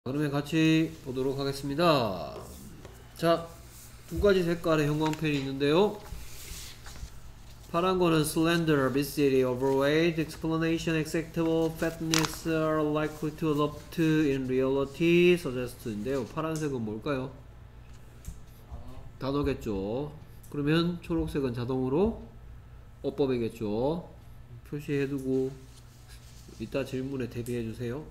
그러면 같이 보도록 하겠습니다. 자, 두 가지 색깔의 형광펜이 있는데요. 파란 거는 slender, obesity, overweight, explanation, acceptable, fatness are likely to adopt in reality, suggest인데요. 파란색은 뭘까요? 단어겠죠. 그러면 초록색은 자동으로 어법이겠죠. 표시해두고 이따 질문에 대비해주세요.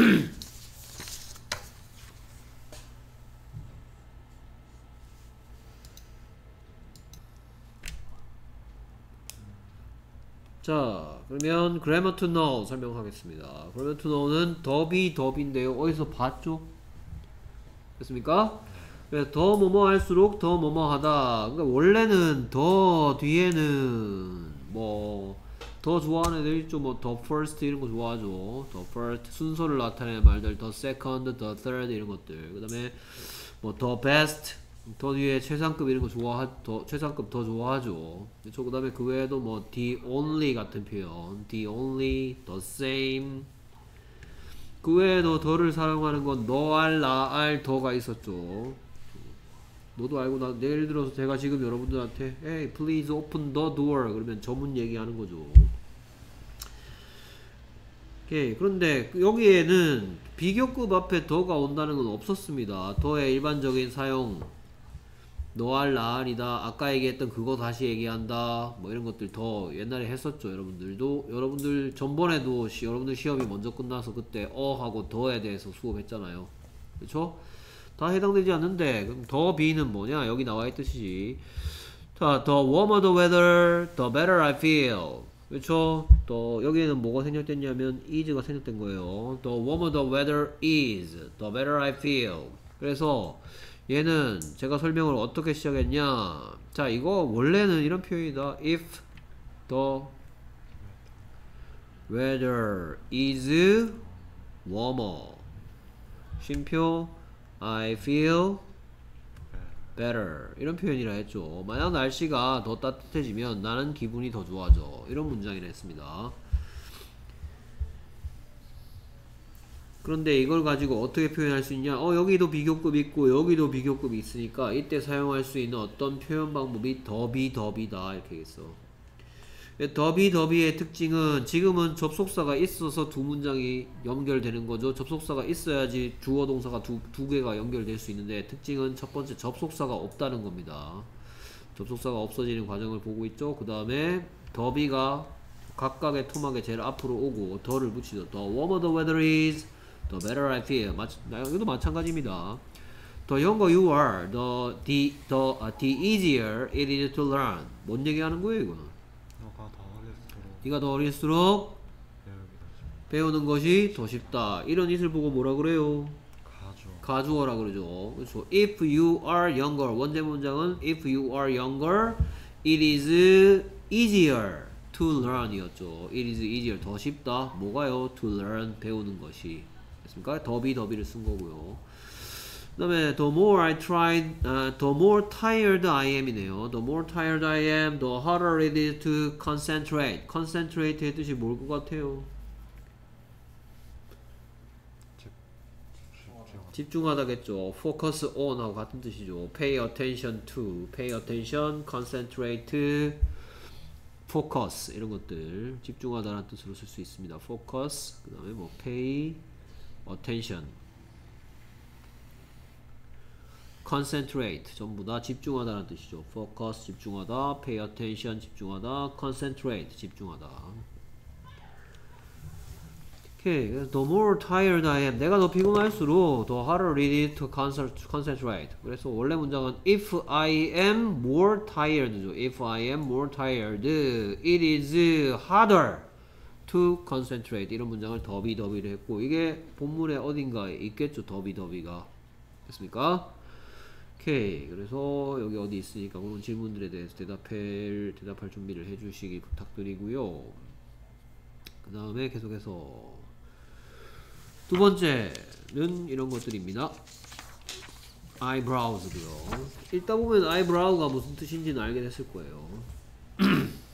자, 그러면 grammar to know 설명하겠습니다. grammar to know는 더비인데요. 어디서 봤죠? 됐습니까? 그래서 더 뭐뭐 할수록 더 뭐뭐 하다. 그러니까 원래는 더 뒤에는 뭐 더 좋아하는 애들 있죠. 뭐 the first 이런 거 좋아하죠. the first 순서를 나타내는 말들, the second, the third 이런 것들. 그 다음에 뭐 the best 더 뒤에 최상급 이런 거 최상급 더 좋아하죠. 그렇죠. 그 다음에 그 외에도 뭐 the only 같은 표현, the only, the same. 그 외에도 더를 사용하는 건 너알, 나알, 더가 있었죠. 너도 알고 예를 들어서 제가 지금 여러분들한테 hey, please open the door 그러면 저문 얘기하는 거죠. 오케이. 그런데 여기에는 비교급 앞에 더가 온다는 건 없었습니다. 더의 일반적인 사용 너알 나알이다 아까 얘기했던 그거 다시 얘기한다 뭐 이런 것들 더 옛날에 했었죠. 여러분들 전번에도 여러분들 시험이 먼저 끝나서 그때 하고 더에 대해서 수업했잖아요. 그쵸? 다 해당되지 않는데 그럼 더 B는 뭐냐 여기 나와있듯이 자, the warmer the weather the better I feel. 그쵸? 또 여기에는 뭐가 생략됐냐면 is가 생략된 거예요. the warmer the weather is the better I feel. 그래서 얘는 제가 설명을 어떻게 시작했냐 자 이거 원래는 이런 표현이다. if the weather is warmer 쉼표 I feel better 이런 표현이라 했죠. 만약 날씨가 더 따뜻해지면 나는 기분이 더 좋아져 이런 문장이라 했습니다. 그런데 이걸 가지고 어떻게 표현할 수 있냐 여기도 비교급 있고 여기도 비교급이 있으니까 이때 사용할 수 있는 어떤 표현 방법이 더비다 이렇게 했어. 더비의 특징은 지금은 접속사가 있어서 두 문장이 연결되는 거죠. 접속사가 있어야지 주어 동사가 두 개가 연결될 수 있는데 특징은 첫 번째 접속사가 없다는 겁니다. 접속사가 없어지는 과정을 보고 있죠. 그 다음에 더비가 각각의 토막에 제일 앞으로 오고 더를 붙이죠. The warmer the weather is the better I feel. 이것도 마찬가지입니다. The younger you are, the easier it is to learn. 뭔 얘기하는 거예요, 이거는? 네가 더 어릴수록 배우는 것이 더 쉽다. 이런 it을 보고 뭐라 그래요? 가주어라 그러죠. 그렇죠. If you are younger. 원제 문장은 if you are younger, it is easier to learn 이었죠. It is easier. 더 쉽다. 뭐가요? To learn. 배우는 것이. 됐습니까? 더비를 쓴 거고요. 그 다음에 the more I tried, the more tired I am 이네요. The more tired I am, the harder it is to concentrate. concentrate의 뜻이 뭘 것 같아요? 집중하다겠죠. focus on 하고 같은 뜻이죠. pay attention to, pay attention, concentrate, focus 이런 것들 집중하다라는 뜻으로 쓸 수 있습니다. focus, 그 다음에 뭐 pay attention, concentrate 전부 다 집중하다라는 뜻이죠. focus 집중하다, pay attention 집중하다, concentrate 집중하다. 오케이. 그래서 the more tired I am 내가 더 피곤할수록 the harder it is to concentrate. 그래서 원래 문장은 if I am more tired죠. if I am more tired it is harder to concentrate. 이런 문장을 더비를 했고 이게 본문에 어딘가에 있겠죠. 더비가 됐습니까? 오케이. 그래서 여기 어디 있으니까 그런 질문들에 대해서 대답할 준비를 해주시기 부탁드리고요. 그 다음에 계속해서 두 번째는 이런 것들입니다. eyebrows고요. 읽다 보면 eyebrow가 무슨 뜻인지는 알게 됐을 거예요.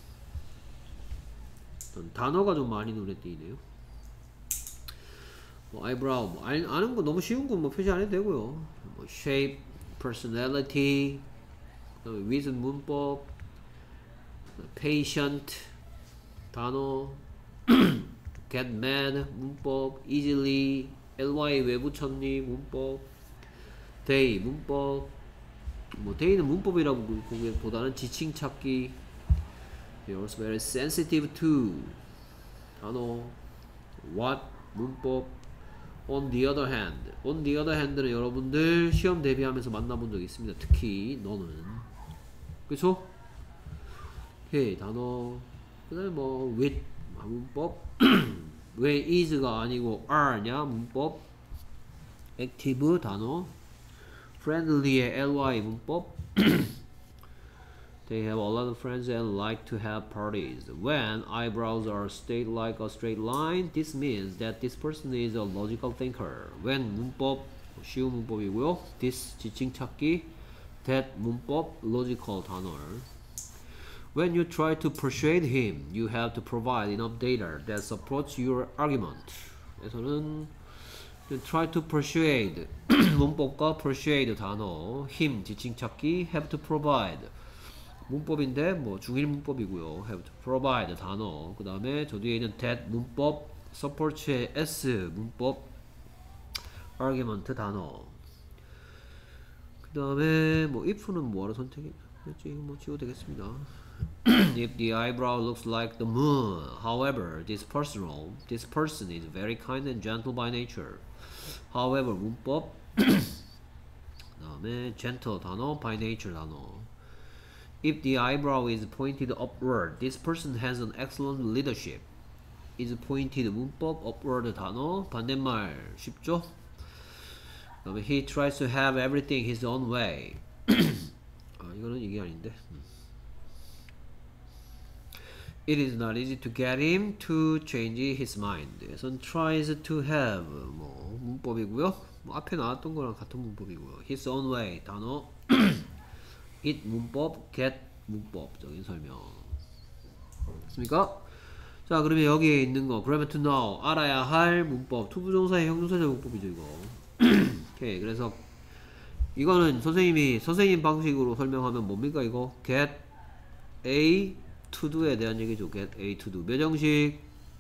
단어가 좀 많이 눈에 띄네요. 뭐 eyebrow 뭐 아는 거 너무 쉬운 거 뭐 표시 안 해도 되고요. 뭐 shape, personality, 그다음에 with 문법, patient 단어, get mad 문법, easily ly 왜 붙였니 문법, day 문법. 뭐 day는 문법이라고 보기보다는 지칭 찾기. You're also very sensitive to 단어, what 문법. On the other hand는 여러분들 시험 대비하면서 만나본 적이 있습니다. 특히 너는 그쵸? 오케이 단어. 그 다음에 뭐 with 문법. 왜 is가 아니고 are냐 문법. active 단어. friendly의 ly 문법. They have a lot of friends and like to have parties. When eyebrows are straight like a straight line, this means that this person is a logical thinker. When 문법 쉬운 문법이고요. This 지칭 찾기. That 문법 logical 단어. When you try to persuade him, you have to provide enough data that supports your argument. 에서는 try to persuade 문법과 persuade 단어. him 지칭 찾기. have to provide 문법인데 뭐 중일 문법이고요. have to provide 단어. 그 다음에 저 뒤에 있는 that 문법, support의 s 문법, argument 단어. 그 다음에 뭐 if는 뭐하러 선택했지? 이거 뭐 지워도 되겠습니다. If the eyebrow looks like the moon, however, this person is very kind and gentle by nature. However 문법. 그 다음에 gentle 단어, by nature 단어. If the eyebrow is pointed upward, this person has an excellent leadership. is pointed 문법, upward 단어, 반대말 쉽죠? 그다음에 he tries to have everything his own way. 이거는 이게 아닌데. It is not easy to get him to change his mind. 그래서 tries to have 뭐 문법이고요. 뭐 앞에 나왔던 거랑 같은 문법이고요. his own way 단어. it 문법, get 문법적인 설명. 됐습니까? 자, 그러면 여기에 있는 거 grammar to know 알아야 할 문법 투부정사의 형용사적 문법이죠 이거. 오케이. 그래서 이거는 선생님 방식으로 설명하면 뭡니까 이거? get A to do에 대한 얘기죠. get A to do 몇 형식?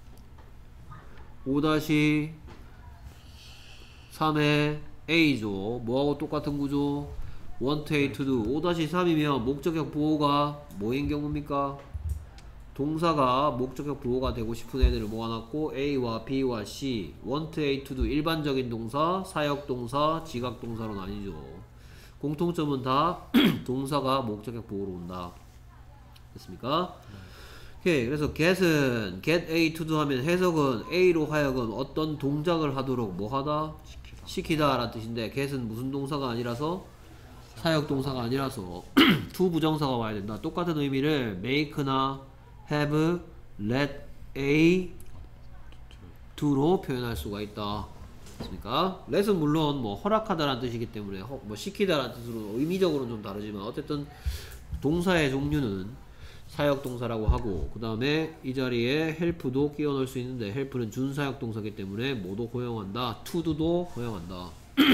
5-3의 A죠. 뭐하고 똑같은 구조? want A to do 5-3이면 목적격 보호가 뭐인 경우입니까? 동사가 목적격 보호가 되고 싶은 애들을 모아놨고 A와 B와 C want A to do 일반적인 동사, 사역동사, 지각동사로 나뉘죠. 공통점은 다 동사가 목적격 보호로 온다. 됐습니까? 오케이. 그래서 get은 get A to do 하면 해석은 A로 하여금 어떤 동작을 하도록 뭐 하다? 시키다 라는 뜻인데 get은 무슨 동사가 아니라서 사역동사가 아니라서 to 부정사가 와야 된다. 똑같은 의미를 make나 have, let A do로 표현할 수가 있다. 됐습니까? let은 물론 뭐 허락하다라는 뜻이기 때문에 뭐 시키다라는 뜻으로 의미적으로는 좀 다르지만 어쨌든 동사의 종류는 사역동사라고 하고 그 다음에 이 자리에 help도 끼워 넣을 수 있는데 help는 준사역동사이기 때문에 뭐도 허용한다. to do도 허용한다.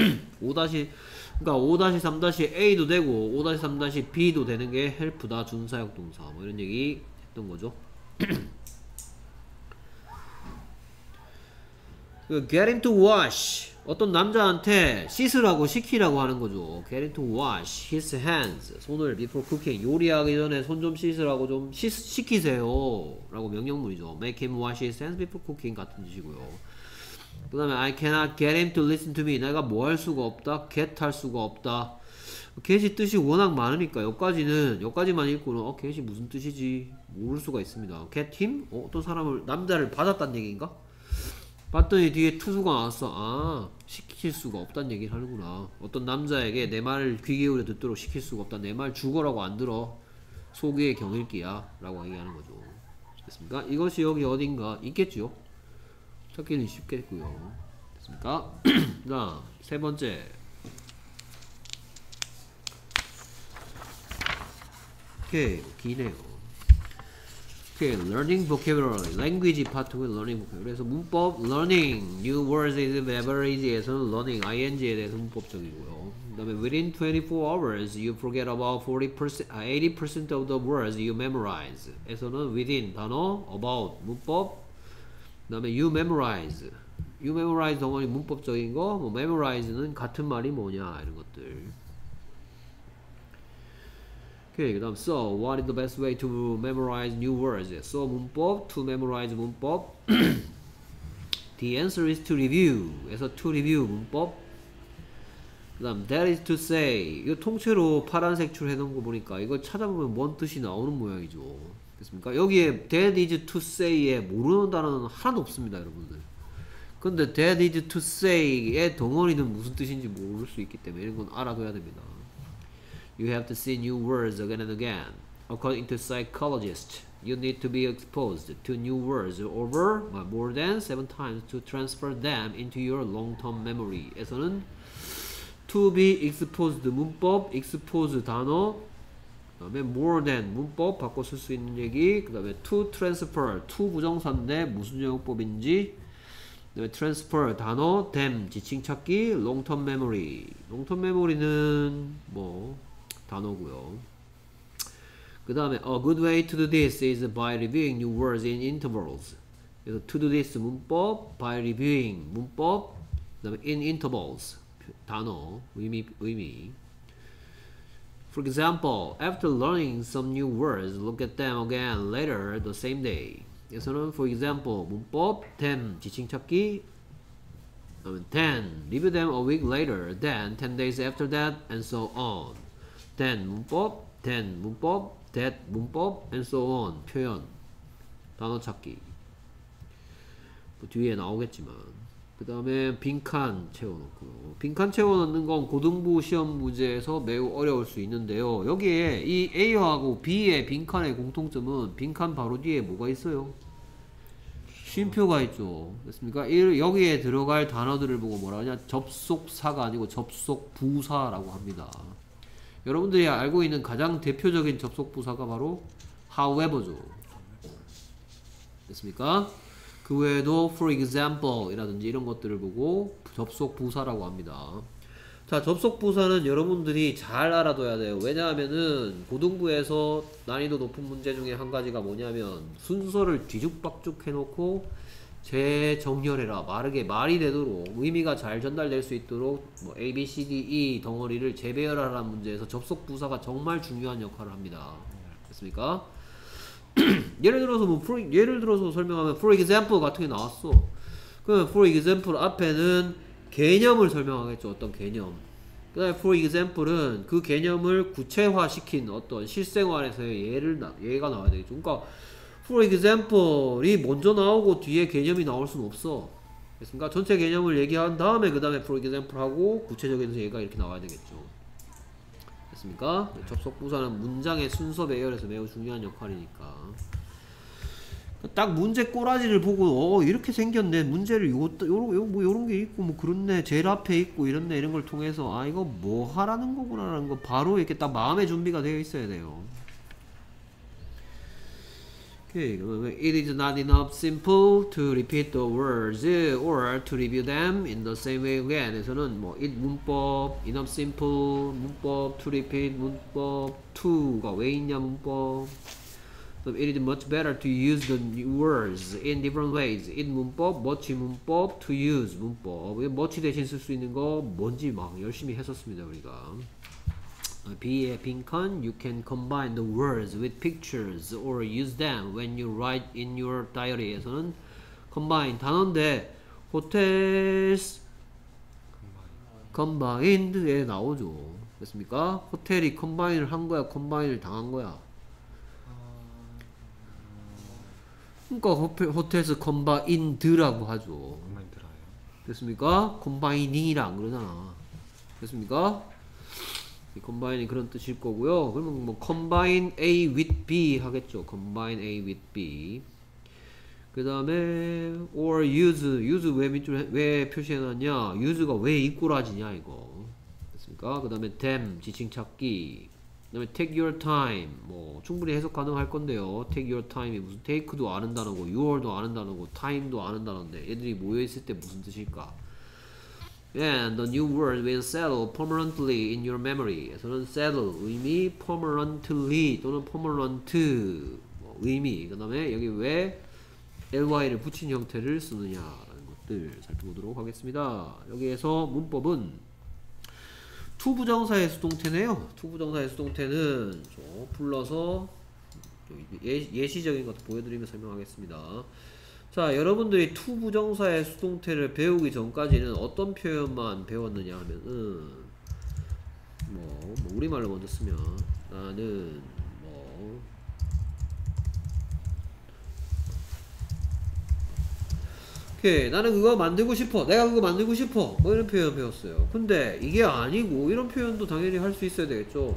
5-3-A도 되고 5-3-B도 되는 게 help다. 준사역동사 뭐 이런 얘기 했던 거죠. get him to wash 어떤 남자한테 씻으라고 시키라고 하는 거죠. get him to wash his hands 손을 before cooking 요리하기 전에 손 좀 씻으라고 좀 시키세요 라고 명령문이죠. make him wash his hands before cooking 같은 뜻이고요. 그 다음에 I cannot get him to listen to me 내가 뭐 할 수가 없다. get 할 수가 없다. get이 뜻이 워낙 많으니까 여기까지만 읽고는 get이 무슨 뜻이지 모를 수가 있습니다. get him? 어떤 사람을 남자를 받았다는 얘기인가? 봤더니 뒤에 투수가 나왔어. 시킬 수가 없다는 얘기를 하는구나. 어떤 남자에게 내 말을 귀 기울여 듣도록 시킬 수가 없다. 내 말 죽어라고 안 들어. 소기의 경일기야 라고 얘기하는 거죠. 됐습니까? 이것이 여기 어딘가 있겠죠. 찾기는 쉽겠고요. 됐습니까? 자, 세 번째. 오케이, 기네요. 오케이, learning vocabulary, language 파트고 learning vocabulary. 그래서 문법 learning, new words is beverage에서는 learning, ing에 대해서 문법적이고요. 그 다음에 within 24 hours you forget about 40%, 80% of the words you memorize. 에서는 within 단어, about 문법. 그 다음에 you memorize 덩어리 문법적인 거, 뭐 memorize는 같은 말이 뭐냐 이런 것들. 오케이, 그 다음 so what is the best way to memorize new words? so 문법, to memorize 문법. the answer is to review 에서 to review 문법. 그 다음 that is to say, 이거 통째로 파란색 줄 해놓은 거 보니까 이거 찾아보면 뭔 뜻이 나오는 모양이죠. 됐습니까? 여기에 that is to say에 모르는 단어는 하나도 없습니다, 여러분들. 근데 that is to say의 덩어리는 무슨 뜻인지 모를 수 있기 때문에 이런 건 알아둬야 됩니다. You have to see new words again and again. According to psychologists, you need to be exposed to new words over more than 7 times to transfer them into your long-term memory. 에서는 to be exposed 문법, expose 단어, 그 다음에 more than 문법 바꿔 쓸 수 있는 얘기, 그 다음에 to transfer, to 부정사인데 무슨 용법인지, 그 다음에 transfer 단어, them 지칭 찾기, long-term memory. long-term memory는 뭐 단어고요. 그 다음에 a good way to do this is by reviewing new words in intervals. 그래서 to do this 문법, by reviewing 문법, 그 다음에 in intervals 단어, 의미. For example, after learning some new words, look at them again later the same day. 여기서는 for example 문법, them 지칭 찾기, then review them a week later, then 10 days after that, and so on. then 문법, that 문법, and so on. 표현, 단어 찾기. 뭐 뒤에 나오겠지만. 그 다음에 빈칸 채워놓고요. 빈칸 채워넣는 건 고등부 시험 문제에서 매우 어려울 수 있는데요. 여기에 이 A하고 B의 빈칸의 공통점은 빈칸 바로 뒤에 뭐가 있어요? 쉼표가 있죠. 됐습니까? 여기에 들어갈 단어들을 보고 뭐라 하냐? 접속사가 아니고 접속부사라고 합니다. 여러분들이 알고 있는 가장 대표적인 접속부사가 바로 however죠. 됐습니까? 그 외에도 for example 이라든지 이런 것들을 보고 접속부사라고 합니다. 자, 접속부사는 여러분들이 잘 알아둬야 돼요. 왜냐하면은 고등부에서 난이도 높은 문제 중에 한 가지가 뭐냐면 순서를 뒤죽박죽 해놓고 재정렬해라, 빠르게 말이 되도록 의미가 잘 전달될 수 있도록 뭐 A, B, C, D, E 덩어리를 재배열하라는 문제에서 접속부사가 정말 중요한 역할을 합니다. 됐습니까? 예를 들어서 설명하면 for example 같은 게 나왔어. 그럼 for example 앞에는 개념을 설명하겠죠. 어떤 개념. 그 다음에 for example은 그 개념을 구체화시킨 어떤 실생활에서의 예가 나와야 되겠죠. 그러니까 for example이 먼저 나오고 뒤에 개념이 나올 수는 없어. 됐습니까? 전체 개념을 얘기한 다음에 그 다음에 for example 하고 구체적인 예가 이렇게 나와야 되겠죠. 됐습니까? 접속부사는 문장의 순서 배열에서 매우 중요한 역할이니까. 딱 문제 꼬라지를 보고 이렇게 생겼네, 문제를 요런 게 있고 뭐 그렇네, 제일 앞에 있고 이렇네, 이런 걸 통해서 아 이거 뭐 하라는 거구나 라는 거 바로 이렇게 딱 마음의 준비가 되어 있어야 돼요. Okay, it is not enough simple to repeat the words or to review them in the same way again. 에서는 뭐 it 문법, enough simple 문법, to repeat 문법, to가 왜 있냐 문법. It is much better to use the words in different ways. it 문법, much 문법, to use 문법. much 대신 쓸 수 있는 거 뭔지 막 열심히 했었습니다 우리가. B의 빈칸, you can combine the words with pictures or use them when you write in your diary에서는 combine 단어인데 hotels combined에 나오죠. 됐습니까? 호텔이 combine을 한 거야, combine을 당한 거야. 그러니까 hotels combined라고 하죠. 됐습니까? combining이라 안 그러잖아. 됐습니까? combine 그런 뜻일 거고요. 그러면 뭐 combine A with B 하겠죠. combine A with B. 그 다음에 or use 왜 표시해놨냐? use가 왜 equal하지냐 이거. 됐습니까? 그 다음에 them 지칭 찾기. 그다음에 take your time 뭐 충분히 해석 가능할 건데요. take your time이 무슨 take도 아는 단어고 your도 아는 단어고 time도 아는 단어인데 얘들이 모여 있을 때 무슨 뜻일까? And the new word will settle permanently in your memory. 에서는 settle 의미, permanently 또는 permanent 의미. 그다음에 여기 왜 ly를 붙인 형태를 쓰느냐라는 것들 살펴보도록 하겠습니다. 여기에서 문법은 투부정사의 수동태네요. 투부정사의 수동태는 좀 불러서 예시적인 것도 보여드리며 설명하겠습니다. 자, 여러분들이 투부정사의 수동태를 배우기 전까지는 어떤 표현만 배웠느냐 하면은 뭐 우리말로 먼저 쓰면 나는 오케이, 나는 그거 만들고 싶어, 내가 그거 만들고 싶어, 뭐 이런 표현 배웠어요. 근데 이게 아니고 이런 표현도 당연히 할 수 있어야 되겠죠.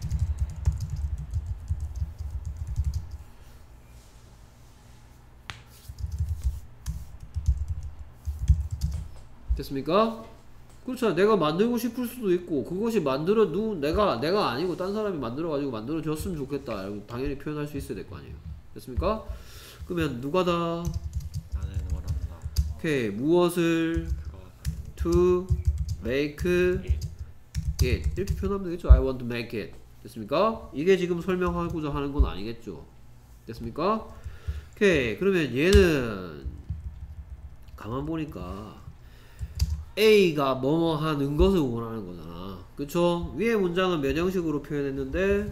됐습니까? 그렇잖아. 내가 만들고 싶을 수도 있고 그것이 내가 아니고 딴 사람이 만들어가지고 만들어줬으면 좋겠다 라고 당연히 표현할 수 있어야 될 거 아니에요. 됐습니까? 그러면 누가다? 나는 원한다. 오케이, 무엇을 to make it 이렇게 표현하면 되겠죠. I want to make it. 됐습니까? 이게 지금 설명하고자 하는 건 아니겠죠. 됐습니까? 오케이, 그러면 얘는 가만 보니까 A가 뭐뭐 하는 것을 원하는 거잖아. 그쵸? 위에 문장은 몇 형식으로 표현했는데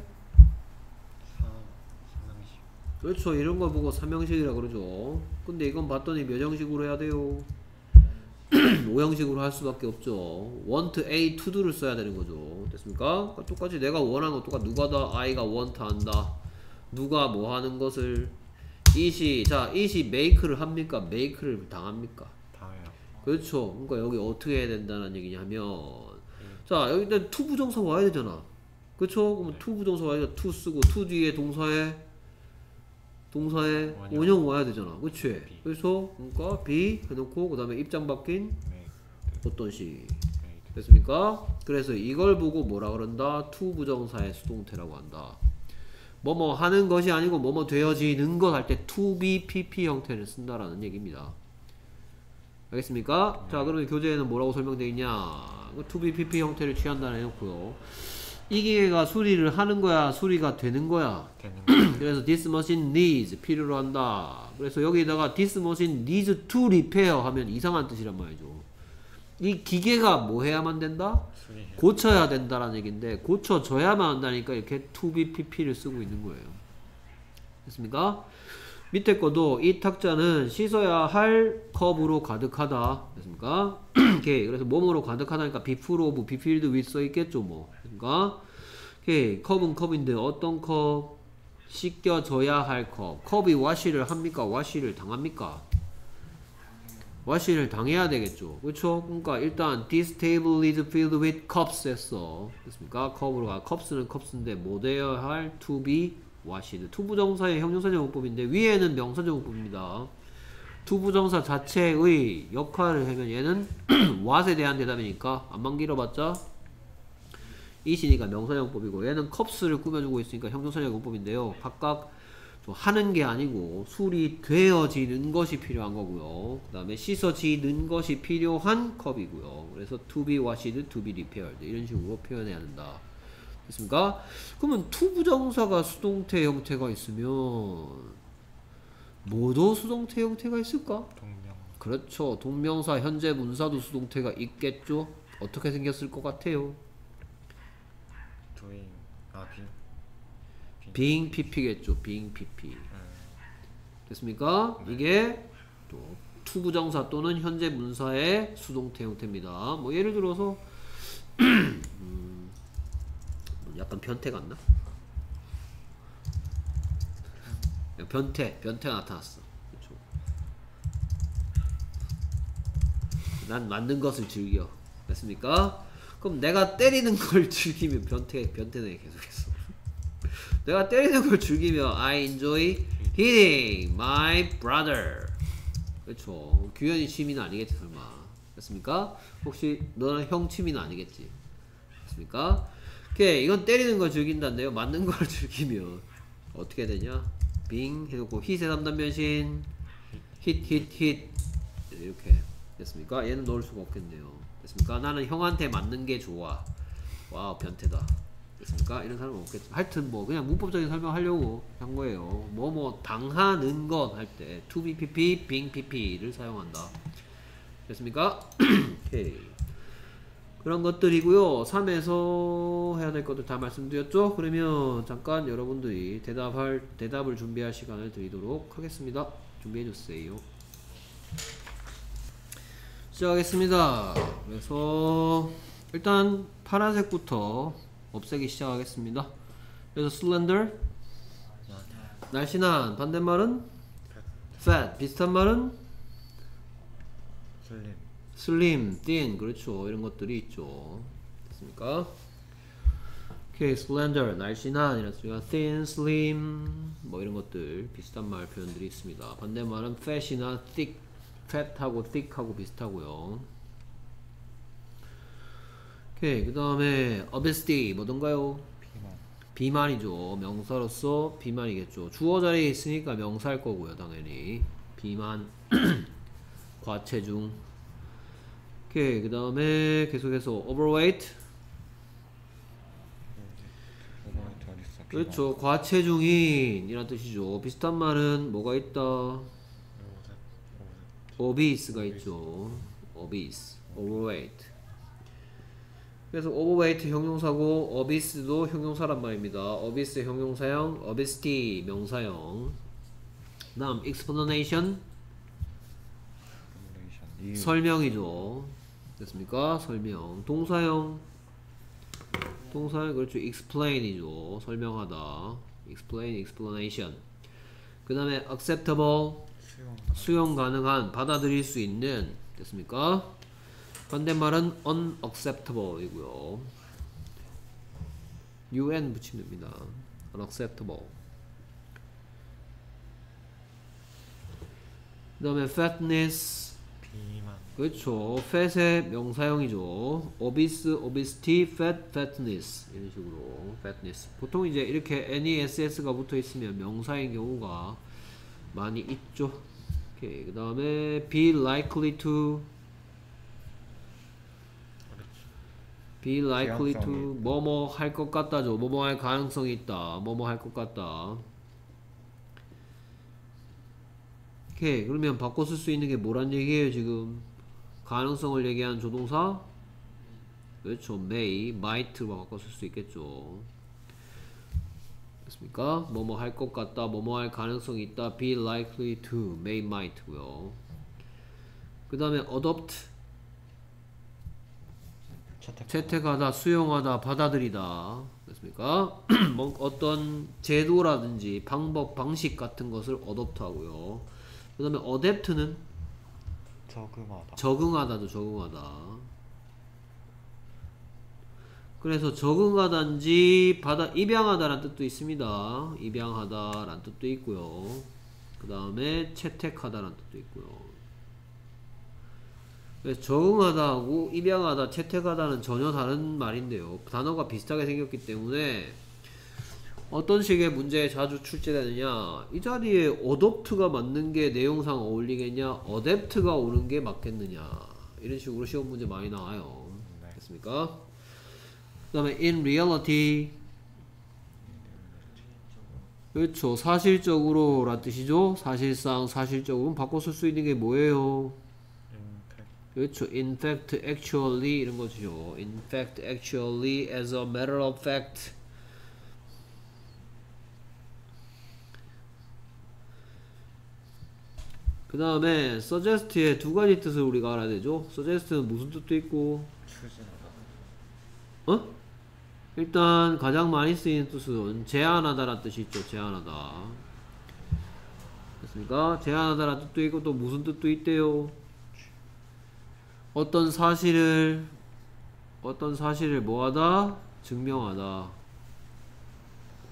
삼형식. 그렇죠. 이런 걸 보고 삼형식이라 그러죠. 근데 이건 봤더니 몇 형식으로 해야 돼요? 5형식으로 할 수밖에 없죠. want A to do를 써야 되는 거죠. 됐습니까? 그러니까 똑같이 내가 원하는 거 똑같이 누가다 I가 want 한다. 누가 뭐 하는 것을 it이 make를 합니까? make를 당합니까? 당해요. 그렇죠. 그러니까 여기 어떻게 해야 된다는 얘기냐면 자, 여기 일단 to 부정사 와야 되잖아. 그렇죠? 그럼 to 부정사 와야 돼. to 쓰고 to 뒤에 동사에 원형 와야 되잖아. 그치? 그래서 그러니까 be 해놓고 그 다음에 입장 바뀐 어떤 시 됐습니까? 그래서 이걸 보고 뭐라 그런다? to 부정사의 수동태라고 한다. 뭐뭐 하는 것이 아니고 뭐뭐 되어지는 것 할 때 to be pp 형태를 쓴다라는 얘기입니다. 알겠습니까? 자, 그러면 교재에는 뭐라고 설명되어 있냐? to be pp 형태를 취한다는 해놓고요. 이 기계가 수리를 하는 거야, 수리가 되는 거야? 그래서 this machine needs 필요로 한다. 그래서 여기다가 this machine needs to repair 하면 이상한 뜻이란 말이죠. 이 기계가 뭐 해야만 된다? 고쳐야 된다라는 얘기인데 고쳐져야만 한다니까 이렇게 to be pp를 쓰고 있는 거예요. 됐습니까? 밑에 거도 이 탁자는 씻어야 할 컵으로 가득하다. 됐습니까? 오케이. 그래서 뭐뭐로 가득하다니까 be full of, be filled with 써 있겠죠, 뭐. 그러니까 오케이. 컵은 컵인데 어떤 컵? 씻겨져야 할 컵. 컵이 wash를 합니까? wash를 당합니까? wash를 당해야 되겠죠. 그렇죠? 그러니까 일단 this table is filled with cups 했어. 됐습니까? 컵으로 가. cups는 cups인데 뭐 되어야 할 to be washed. 투부정사의 형용사제공법인데 위에는 명사제공법입니다. 투부정사 자체의 역할을 하면 얘는 what에 대한 대답이니까 안만 길어봤자 it이니까 명사제공법이고 얘는 cups를 꾸며주고 있으니까 형용사제공법인데요. 각각 하는 게 아니고 수리되어지는 것이 필요한 거고요. 그 다음에 씻어지는 것이 필요한 컵이고요. 그래서 to be washed, to be repaired 이런 식으로 표현해야 된다. 됐습니까? 그러면 투부정사가 수동태 형태가 있으면 뭐도 수동태 형태가 있을까? 동명. 그렇죠. 동명사 현재 문사도 수동태가 있겠죠. 어떻게 생겼을 것 같아요? doing. being pp겠죠. being pp. 됐습니까? 이게 또 투부정사 또는 현재 문사의 수동태 형태입니다. 뭐 예를 들어서 약간 변태 같나? 변태가 나타났어. 그렇죠. 난 맞는 것을 즐겨. 됐습니까? 그럼 내가 때리는 걸 즐기면 변태네 계속해서. 내가 때리는 걸 즐기면 I enjoy hitting my brother. 그렇죠. 규현이 취미는 아니겠지 설마. 됐습니까? 혹시 너는 형 취미는 아니겠지. 됐습니까? 오케이, 이건 때리는 걸 즐긴다는데요. 맞는 걸 즐기면 어떻게 되냐? 빙 해놓고 hit의 3단 변신, hit 이렇게 됐습니까? 얘는 넣을 수가 없겠네요. 됐습니까? 나는 형한테 맞는 게 좋아. 와우, 변태다. 됐습니까? 이런 사람은 없겠죠. 하여튼 뭐 그냥 문법적인 설명하려고 한 거예요. 뭐 당하는 건 할 때 to be pp, being pp를 사용한다. 됐습니까? 오케이. 그런 것들이고요. 3에서 해야 될 것들 다 말씀드렸죠? 그러면 잠깐 여러분들이 대답을 준비할 시간을 드리도록 하겠습니다. 준비해 주세요. 시작하겠습니다. 그래서 일단 파란색부터 없애기 시작하겠습니다. 그래서 slender, 날씬한. 반대말은 fat, 비슷한 말은 slim, thin. 그렇죠. 이런 것들이 있죠. 됐습니까? 오케이, slender, 날씬한 이랬으니까 thin, slim 뭐 이런 것들 비슷한 말 표현들이 있습니다. 반대말은 fat이나 thick, fat하고 thick하고 비슷하고요. 오케이, 그 다음에 obesity 뭐던가요? 비만이죠. 명사로서 비만이겠죠. 주어 자리에 있으니까 명사일 거고요. 당연히 비만, 과체중. 오케이, 그 다음에 계속해서 overweight. 그렇죠. 과체중인 이란 뜻이죠. 비슷한 말은 뭐가 있다? obese가 있죠. obese, overweight. 그래서 overweight 형용사고 obese도 형용사란 말입니다. obese 형용사형, obesity 명사형. 다음 explanation 설명이죠. 됐습니까? 설명. 동사형 그렇죠. explain이죠. 설명하다. explain, explanation. 그 다음에 acceptable 수용 가능한, 받아들일 수 있는. 됐습니까? 반대말은 unacceptable 이고요. un 붙이면 됩니다. unacceptable. 그 다음에 fatness 그렇죠. fat의 명사형이죠. obese, obesity, fat, fatness 이런 식으로 fatness. 보통 이제 이렇게 ness가 붙어 있으면 명사인 경우가 많이 있죠. 오케이. 그 다음에 be likely to 뭐뭐 할 것 같다죠. 뭐뭐 할 가능성이 있다. 뭐뭐 할 것 같다. 오케이. 그러면 바꿔 쓸 수 있는 게 뭐란 얘기예요 지금? 가능성을 얘기하는 조동사? 그렇죠. may, might로 바꿔 쓸 수 있겠죠. 됐습니까? 뭐뭐 할 것 같다. 뭐뭐 할 가능성이 있다. be likely to, may, might고요. 그 다음에 adopt 채택하다, 수용하다, 받아들이다. 됐습니까? 뭐 어떤 제도라든지 방법, 방식 같은 것을 adopt 하고요. 그 다음에 adapt는 적응하다죠. 적응하다. 그래서 적응하다인지 입양하다라는 뜻도 있습니다. 입양하다라는 뜻도 있고요. 그 다음에 채택하다라는 뜻도 있고요. 그래서 적응하다하고 입양하다, 채택하다는 전혀 다른 말인데요. 단어가 비슷하게 생겼기 때문에 어떤 식의 문제에 자주 출제되느냐, 이 자리에 adopt가 맞는 게 내용상 어울리겠냐, adapt가 오는 게 맞겠느냐, 이런 식으로 시험 문제 많이 나와요. 됐습니까? 그 다음에 in reality 그렇죠. 사실적으로 란 뜻이죠. 사실상, 사실적으로 바꿔 쓸 수 있는 게 뭐예요? 그렇죠. in fact, actually 이런 거죠. in fact, actually, as a matter of fact. 그 다음에 suggest의 두 가지 뜻을 우리가 알아야 되죠. suggest는 무슨 뜻도 있고, 일단 가장 많이 쓰이는 뜻은 제안하다 라는 뜻이 있죠. 제안하다. 됐습니까? 제안하다 라는 뜻도 있고 또 무슨 뜻도 있대요. 어떤 사실을 뭐하다? 증명하다.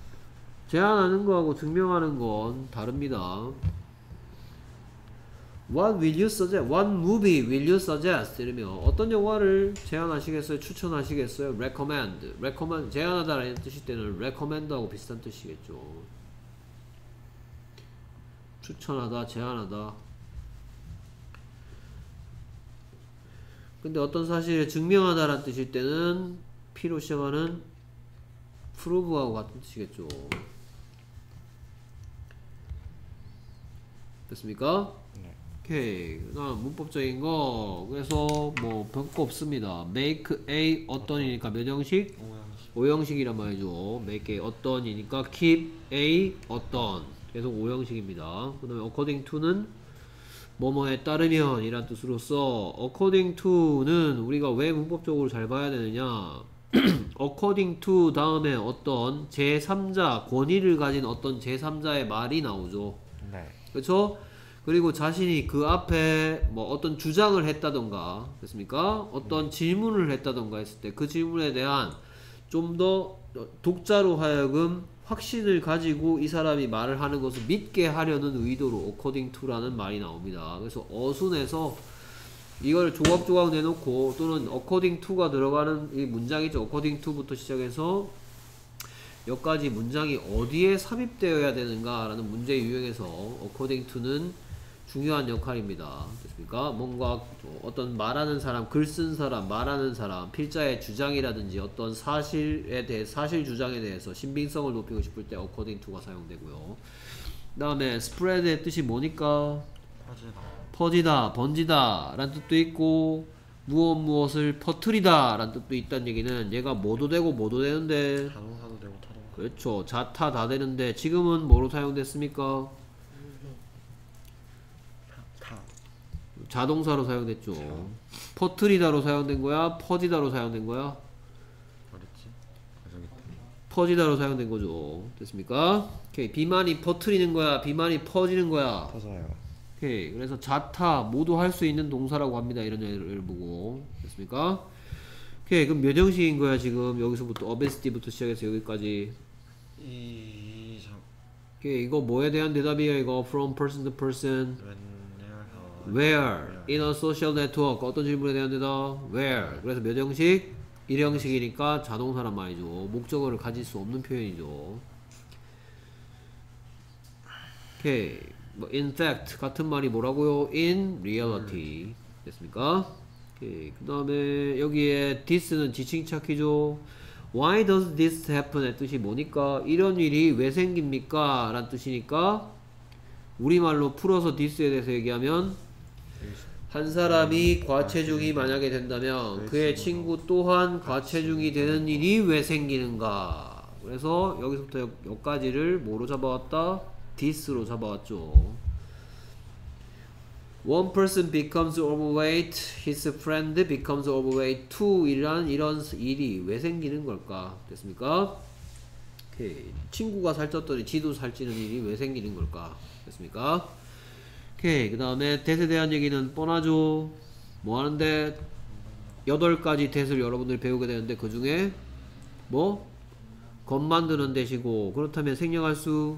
제안하는 거하고 증명하는 건 다릅니다. What will you suggest? What movie will you suggest? 이러면 어떤 영화를 제안하시겠어요? 추천하시겠어요? recommend. recommend 제안하다라는 뜻일 때는 recommend하고 비슷한 뜻이겠죠. 추천하다, 제안하다. 근데 어떤 사실을 증명하다라는 뜻일 때는 P로 시작하는 prove하고 같은 뜻이겠죠. 됐습니까? 네. 오케이. 그다음 문법적인 거. 그래서 뭐 별거 없습니다. make a 어떤이니까 몇 형식? 오형식. 5형식이란 말이죠. make a 어떤이니까 keep a 어떤. 계속 5형식입니다. 그 다음에 according to는 뭐뭐에 따르면 이란 뜻으로서 according to는 우리가 왜 문법적으로 잘 봐야 되느냐. according to 다음에 어떤 제3자 권위를 가진 어떤 제3자의 말이 나오죠. 네. 그렇죠? 그리고 자신이 그 앞에 뭐 어떤 주장을 했다던가 됐습니까? 어떤 질문을 했다던가 했을 때 그 질문에 대한 좀 더 독자로 하여금 확신을 가지고 이 사람이 말을 하는 것을 믿게 하려는 의도로 according to라는 말이 나옵니다. 그래서 어순에서 이걸 조각조각 내놓고 또는 according to가 들어가는 이 문장이죠. according to부터 시작해서 여기까지 문장이 어디에 삽입되어야 되는가 라는 문제 유형에서 according to는 중요한 역할입니다. 됐습니까? 뭔가 어떤 말하는 사람, 글 쓴 사람, 말하는 사람, 필자의 주장이라든지 어떤 사실에 대해 사실 주장에 대해서 신빙성을 높이고 싶을 때 according to가 사용되고요. 그 다음에 spread의 뜻이 뭐니까? 퍼지다, 번지다 라는 뜻도 있고 무엇을 퍼뜨리다 라는 뜻도 있다는 얘기는 얘가 뭐도 되고 뭐도 되는데 자동사도 되고 타도. 그렇죠. 자타 다 되는데 지금은 뭐로 사용됐습니까? 타. 자동사로 사용됐죠. 퍼뜨리다로 사용된 거야? 퍼지다로 사용된 거야? 어딨지? 저기 있다. 퍼지다로 사용된 거죠. 됐습니까? 오케이. 비만이 퍼뜨리는 거야? 비만이 퍼지는 거야? 터져요. 오케이. 그래서 자타 모두 할 수 있는 동사라고 합니다. 이런 예를 보고. 됐습니까? 오케이. 그럼 몇 형식인 거야 지금? 여기서부터 obesity부터 시작해서 여기까지. 오케이. 이거 뭐에 대한 대답이에요? 이거 from person to person. Where? In a social network. 어떤 질문에 대한 대답? Where? 그래서 몇 형식? 1형식이니까 자동사란 말이죠. 목적어를 가질 수 없는 표현이죠. 오케이. 뭐 in fact 같은 말이 뭐라고요? In reality. 됐습니까? 오케이. 그 다음에 여기에 this는 지칭 찾기죠. Why does this happen의 뜻이 뭐니까? 이런 일이 왜 생깁니까? 라는 뜻이니까 우리말로 풀어서 this에 대해서 얘기하면 한 사람이 과체중이 만약에 된다면 그의 친구 또한 과체중이 되는 일이 왜 생기는가? 그래서 여기서부터 여기까지를 뭐로 잡아왔다? this로 잡아왔죠. One person becomes overweight, his friend becomes overweight too. 이런 일이 왜 생기는 걸까? 됐습니까? 오케이. 친구가 살쪘더니 지도 살찌는 일이 왜 생기는 걸까? 됐습니까? 오케이. 그 다음에 that에 대한 얘기는 뻔하죠. 뭐 하는데 8가지 that을 여러분들이 배우게 되는데 그 중에 뭐? 것 만드는 that이고 그렇다면 생략할 수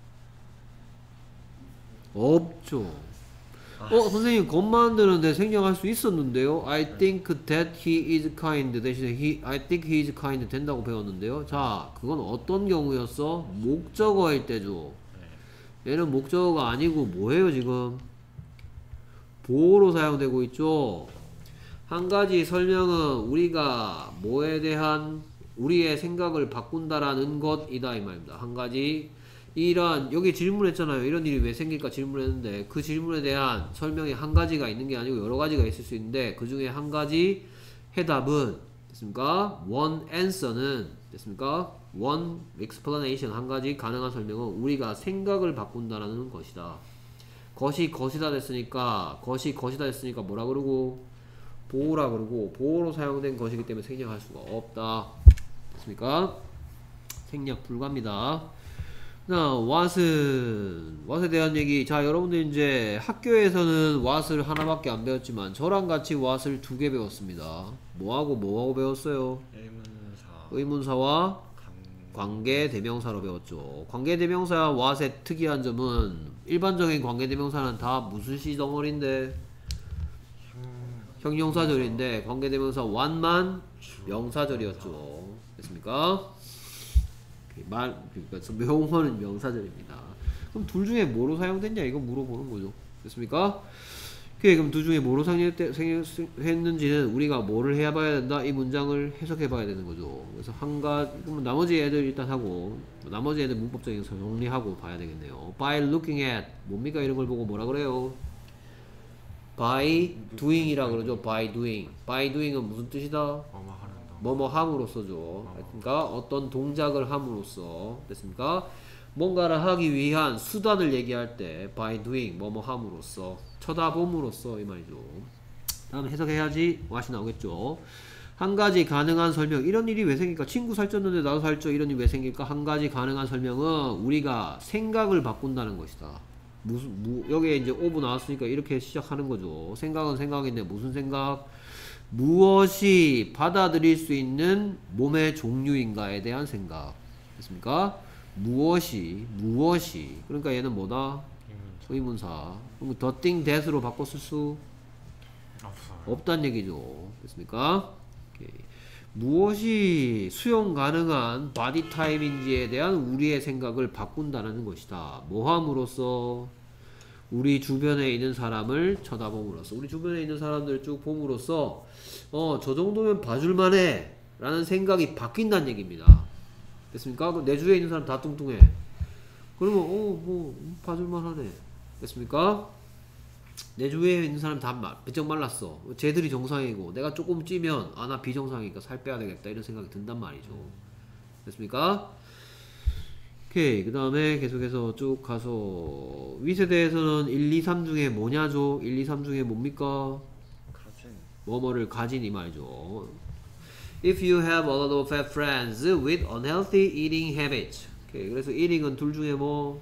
없죠. 선생님 것 만드는데 생략할 수 있었는데요. I think that he is kind 대신에 I think he is kind 된다고 배웠는데요. 자, 그건 어떤 경우였어? 목적어일 때죠. 얘는 목적어가 아니고 뭐예요 지금? 보호로 사용되고 있죠. 한 가지 설명은 우리가 뭐에 대한 우리의 생각을 바꾼다라는 것이다 이 말입니다. 한 가지 이런 여기 질문했잖아요. 이런 일이 왜 생길까 질문했는데 그 질문에 대한 설명이 한 가지가 있는 게 아니고 여러 가지가 있을 수 있는데 그 중에 한 가지 해답은 됐습니까? one answer는 됐습니까? one explanation 한 가지 가능한 설명은 우리가 생각을 바꾼다라는 것이다. 것이 것이다 됐으니까 뭐라 그러고 보호라 그러고 보호로 사용된 것이기 때문에 생략할 수가 없다. 됐습니까? 생략 불가입니다. 자, what에 대한 얘기. 자, 여러분들 이제 학교에서는 what을 하나밖에 안 배웠지만 저랑 같이 what을 2개 배웠습니다. 뭐하고 배웠어요? 의문사. 의문사와 관계 대명사로 배웠죠. 관계 대명사 what의 특이한 점은 일반적인 관계 대명사는 다 무슨 시 덩어리인데 형용사절인데 관계 대명사 what만 명사절이었죠. 됐습니까? 그러니까 명어는 명사절입니다. 그럼 둘 중에 뭐로 사용됐냐 이거 물어보는 거죠. 됐습니까? 오케이, 그럼 둘 중에 뭐로 사용했는지는 우리가 뭐를 해야 봐야 된다? 이 문장을 해석해 봐야 되는 거죠. 그래서 한 가지, 그럼 나머지 애들 일단 하고, 나머지 애들 문법적인 정리하고 봐야 되겠네요. By looking at, 뭡니까? 이런 걸 보고 뭐라 그래요? By doing이라 그러죠. By doing. By doing은 무슨 뜻이다? 뭐뭐 함으로써죠. 그러니까 어떤 동작을 함으로써. 됐습니까? 뭔가를 하기 위한 수단을 얘기할 때 by doing 뭐뭐 함으로써 쳐다봄으로써 이 말이죠. 다음 해석해야지 맛이 나오겠죠. 한 가지 가능한 설명. 이런 일이 왜 생길까? 친구 살쪘는데 나도 살쪄. 이런 일이 왜 생길까? 한 가지 가능한 설명은 우리가 생각을 바꾼다는 것이다. 여기에 이제 오브 나왔으니까 이렇게 시작하는 거죠. 생각은 생각인데 무슨 생각? 무엇이 받아들일 수 있는 몸의 종류인가에 대한 생각. 됐습니까? 무엇이 그러니까 얘는 뭐다? 의문사. 그럼 the thing that으로 바꿨을 수 없다는 얘기죠. 됐습니까? 오케이. 무엇이 수용 가능한 바디 타입인지에 대한 우리의 생각을 바꾼다는 것이다. 뭐함으로써? 우리 주변에 있는 사람을 쳐다봄으로써. 우리 주변에 있는 사람들 쭉 봄으로써 저 정도면 봐줄만해 라는 생각이 바뀐다는 얘기입니다. 됐습니까? 내 주위에 있는 사람 다 뚱뚱해. 그러면 뭐 봐줄만하네. 됐습니까? 내 주위에 있는 사람 다 비쩍 말랐어. 쟤들이 정상이고 내가 조금 찌면 나 비정상이니까 살 빼야 되겠다 이런 생각이 든단 말이죠. 됐습니까? 오케이. 그 다음에 계속해서 쭉 가서 위세대에서는 1, 2, 3 중에 뭐냐죠? 1, 2, 3 중에 뭡니까? 뭐뭐를 가진 이 말이죠. If you have a lot of fat friends with unhealthy eating habits. 오케이. 그래서 eating은 둘 중에 뭐?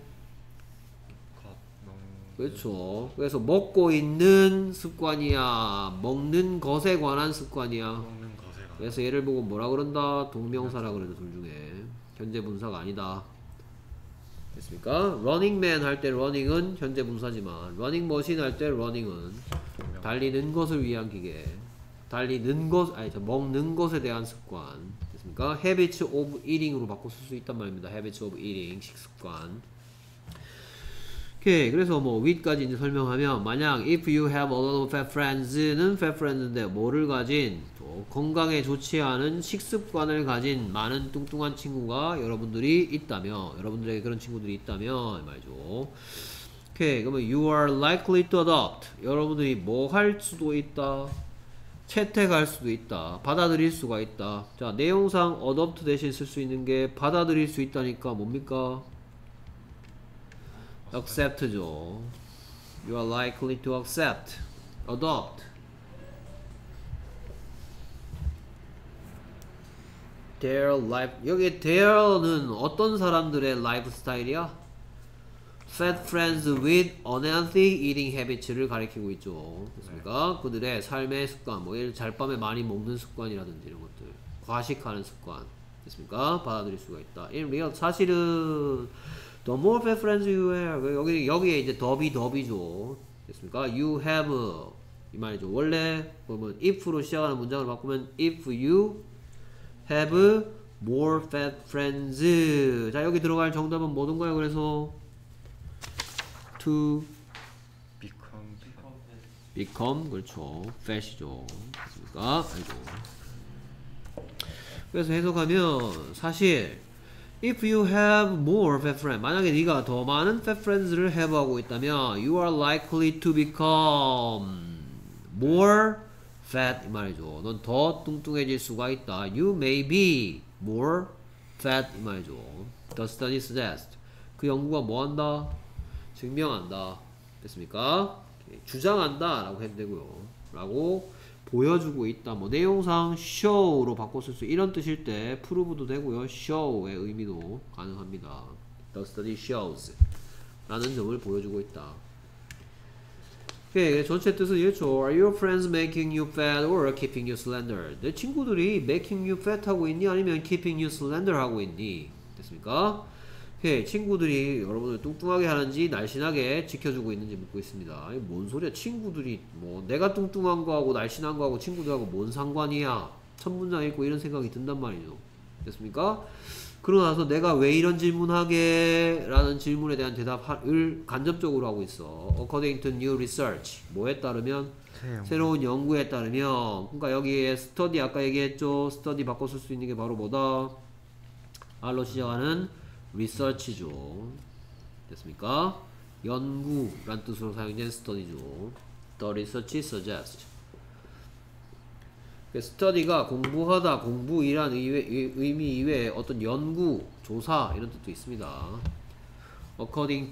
그렇죠. 그래서 먹고 있는 습관이야, 먹는 것에 관한 습관이야. 그래서 얘를 보고 뭐라 그런다? 동명사라 그래도 둘 중에 현재 분사가 아니다. 됐습니까? running man 할 때 running은 현재 분사지만 running machine 할 때 running은 달리는 것을 위한 기계. 먹는 것에 대한 습관. 됐습니까? habits of eating으로 바꿔 쓸 수 있단 말입니다. habits of eating, 식습관. 오케이. 그래서 뭐 with까지 이제 설명하면 만약 if you have a lot of fat friends는 fat friends인데 뭐를 가진 또 건강에 좋지 않은 식습관을 가진 많은 뚱뚱한 친구가 여러분들에게 그런 친구들이 있다면 말이죠. 오케이. 그러면 you are likely to adopt. 여러분들이 뭐 할 수도 있다. 채택할 수도 있다. 받아들일 수가 있다. 자, 내용상 adopt 대신 쓸 수 있는 게 받아들일 수 있다니까 뭡니까? accept죠. You are likely to accept, adopt. Their life. 여기 their는 어떤 사람들의 라이프 스타일이야? Fat friends with unhealthy eating habits를 가리키고 있죠. 됐습니까? 그들의 삶의 습관, 뭐 예를 잘밤에 많이 먹는 습관이라든지 이런 것들, 과식하는 습관, 됐습니까? 받아들일 수가 있다. In real, 사실은 the more fat friends you have, 여기에 이제 더비죠. 됐습니까? You have 이 말이죠. 원래 그러면 if로 시작하는 문장을 바꾸면 if you have more fat friends. 자, 여기 들어갈 정답은 뭐던가요? 그래서 to become 그렇죠. fat이죠. 됐습니까? 그래서 해석하면 사실 if you have more fat friends, 만약에 네가 더 많은 fat friends를 have 하고 있다면 you are likely to become more fat 이 말이죠. 넌 더 뚱뚱해질 수가 있다. You may be more fat 이 말이죠. The study suggests. 그 연구가 뭐 한다? 증명한다. 됐습니까? 주장한다 라고 해도 되고요. 라고 보여주고 있다. 뭐 내용상 show로 바꿔 쓸 수 이런 뜻일 때 prove도 되고요. show의 의미도 가능합니다. The study shows 라는 점을 보여주고 있다. 오케이. 전체 뜻은 이렇죠. Are your friends making you fat or keeping you slender? 내 친구들이 making you fat 하고 있니? 아니면 keeping you slender 하고 있니? 됐습니까? 오케이. 친구들이 여러분을 뚱뚱하게 하는지 날씬하게 지켜주고 있는지 묻고 있습니다. 이게 뭔 소리야? 친구들이 뭐 내가 뚱뚱한 거하고 날씬한 거하고 친구들하고 뭔 상관이야? 첫 문장 읽고 이런 생각이 든단 말이죠. 됐습니까? 그러고 나서 내가 왜 이런 질문하게? 라는 질문에 대한 대답을 간접적으로 하고 있어. According to new research. 뭐에 따르면? 새로운 연구에 따르면. 그러니까 여기에 study 아까 얘기했죠. study 바꿔 쓸 수 있는 게 바로 뭐다? R로 시작하는 research죠. 됐습니까? 연구란 뜻으로 사용된 study죠. The research suggests. study가 공부하다, 공부이란 의미 이외에 어떤 연구, 조사 이런 뜻도 있습니다. According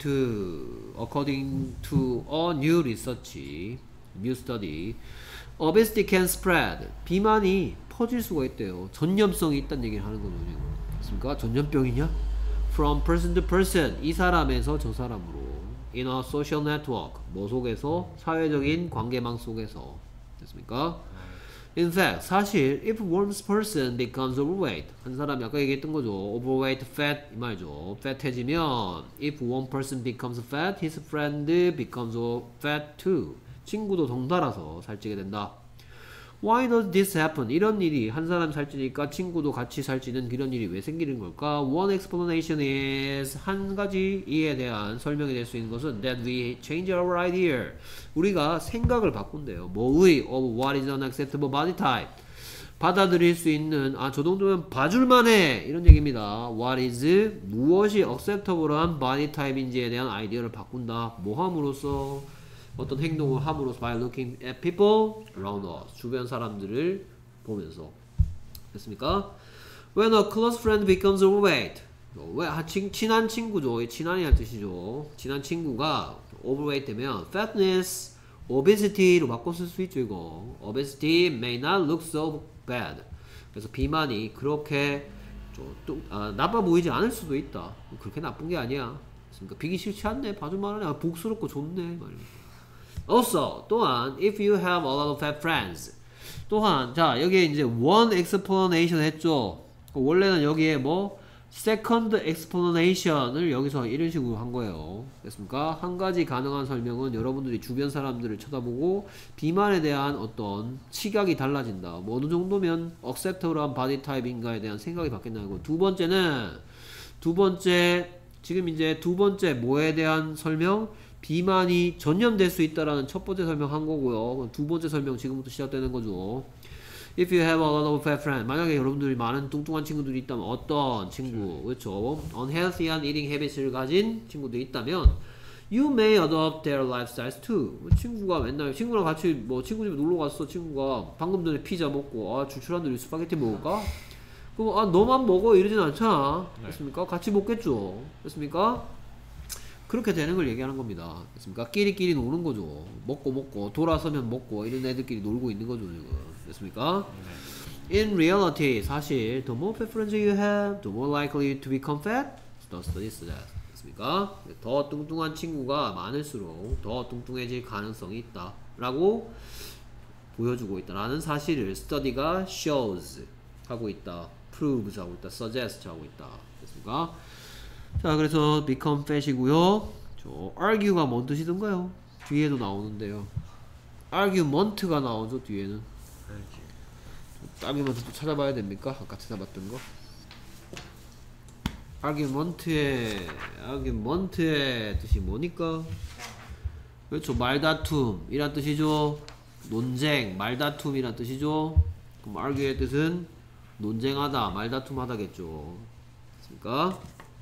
to a new research, new study, obesity can spread. 비만이 퍼질 수가 있대요. 전염성이 있다는 얘기를 하는 거죠. 그렇습니까? 전염병이냐? From person to person. 이 사람에서 저 사람으로. In a social network. 뭐 속에서? 사회적인 관계망 속에서. 됐습니까? In fact, 사실 if one person becomes overweight, 한 사람이 아까 얘기했던 거죠. overweight, fat 이 말이죠. fat해지면 if one person becomes fat, his friend becomes fat too. 친구도 덩달아서 살찌게 된다. Why does this happen? 이런 일이 한 사람 살찌니까 친구도 같이 살찌는 이런 일이 왜 생기는 걸까? One explanation is 한 가지 이에 대한 설명이 될 수 있는 것은 that we change our idea. 우리가 생각을 바꾼대요. 뭐의 of what is an acceptable body type. 받아들일 수 있는 저 정도면 봐줄만해 이런 얘기입니다. What is 무엇이 acceptable한 body type인지에 대한 아이디어를 바꾼다. 뭐 함으로써? 어떤 행동을 함으로써 by looking at people around us. 주변 사람들을 보면서. 됐습니까? When a close friend becomes overweight. 친한 친구죠. 친한이란 뜻이죠. 친한 친구가 overweight 되면 fatness, obesity로 바꿔 쓸 수 있죠. 이거. Obesity may not look so bad. 그래서 비만이 그렇게 나빠 보이지 않을 수도 있다. 그렇게 나쁜 게 아니야. 그러니까 비기 싫지 않네. 봐줄만하네. 복스럽고 좋네. 말이야. Also, 또한 if you have a lot of fat friends. 또한 자 여기에 이제 one explanation 했죠. 원래는 여기에 뭐 second explanation을 여기서 이런 식으로 한 거예요. 됐습니까? 한 가지 가능한 설명은 여러분들이 주변 사람들을 쳐다보고 비만에 대한 어떤 시각이 달라진다. 뭐 어느 정도면 acceptable한 body type인가에 대한 생각이 바뀐다는 거. 지금 이제 두 번째 뭐에 대한 설명? 비만이 전염될 수 있다라는 첫 번째 설명한 거고요. 두 번째 설명 지금부터 시작되는 거죠. If you have a lot of fat friends, 만약에 여러분들이 많은 뚱뚱한 친구들이 있다면 어떤 친구, 그렇죠? unhealthy한 eating habits를 가진 친구들이 있다면 you may adopt their lifestyles too. 친구가 맨날 친구랑 같이 뭐 친구 집에 놀러 갔어. 친구가 방금 전에 피자 먹고 출출한데 스파게티 먹을까? 그럼 너만 먹어 이러진 않잖아. 됐습니까? 같이 먹겠죠. 됐습니까? 그렇게 되는 걸 얘기하는 겁니다. 됐습니까? 끼리끼리 노는 거죠. 먹고 돌아서면 먹고 이런 애들끼리 놀고 있는 거죠. 지금. 됐습니까? In reality, 사실 the more fat friends you have, the more likely to become fat. The study suggests. 됐습니까? 더 뚱뚱한 친구가 많을수록 더 뚱뚱해질 가능성이 있다. 라고 보여주고 있다라는 사실을 study가 shows 하고 있다. proves 하고 있다. suggests 하고 있다. 됐습니까? 자, 그래서 become fat이고요. argue가 뭔 뜻이던가요? 뒤에도 나오는데요. argument가 나오죠. 뒤에는. argument 또 찾아봐야 됩니까? 아까 찾아봤던 거. argument의 뜻이 뭐니까? 그렇죠. 말다툼 이란 뜻이죠. 논쟁, 말다툼이란 뜻이죠. 그럼 argue의 뜻은 논쟁하다, 말다툼하다겠죠. 됐습니까?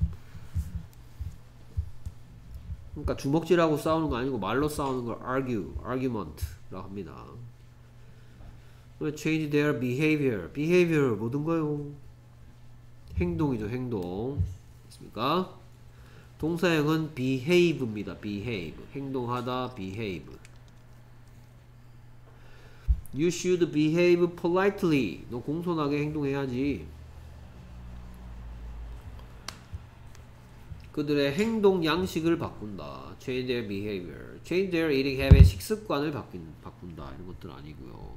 그러니까 주먹질하고 싸우는 거 아니고 말로 싸우는 걸 argument라고 합니다. change their behavior 뭐든가요? 행동이죠, 행동. 됐습니까? 동사형은 behave입니다. behave. 행동하다, behave. You should behave politely. 너 공손하게 행동해야지. 그들의 행동 양식을 바꾼다. Change their behavior. Change their eating habit. 식습관을 바꾼다. 이런 것들 아니고요.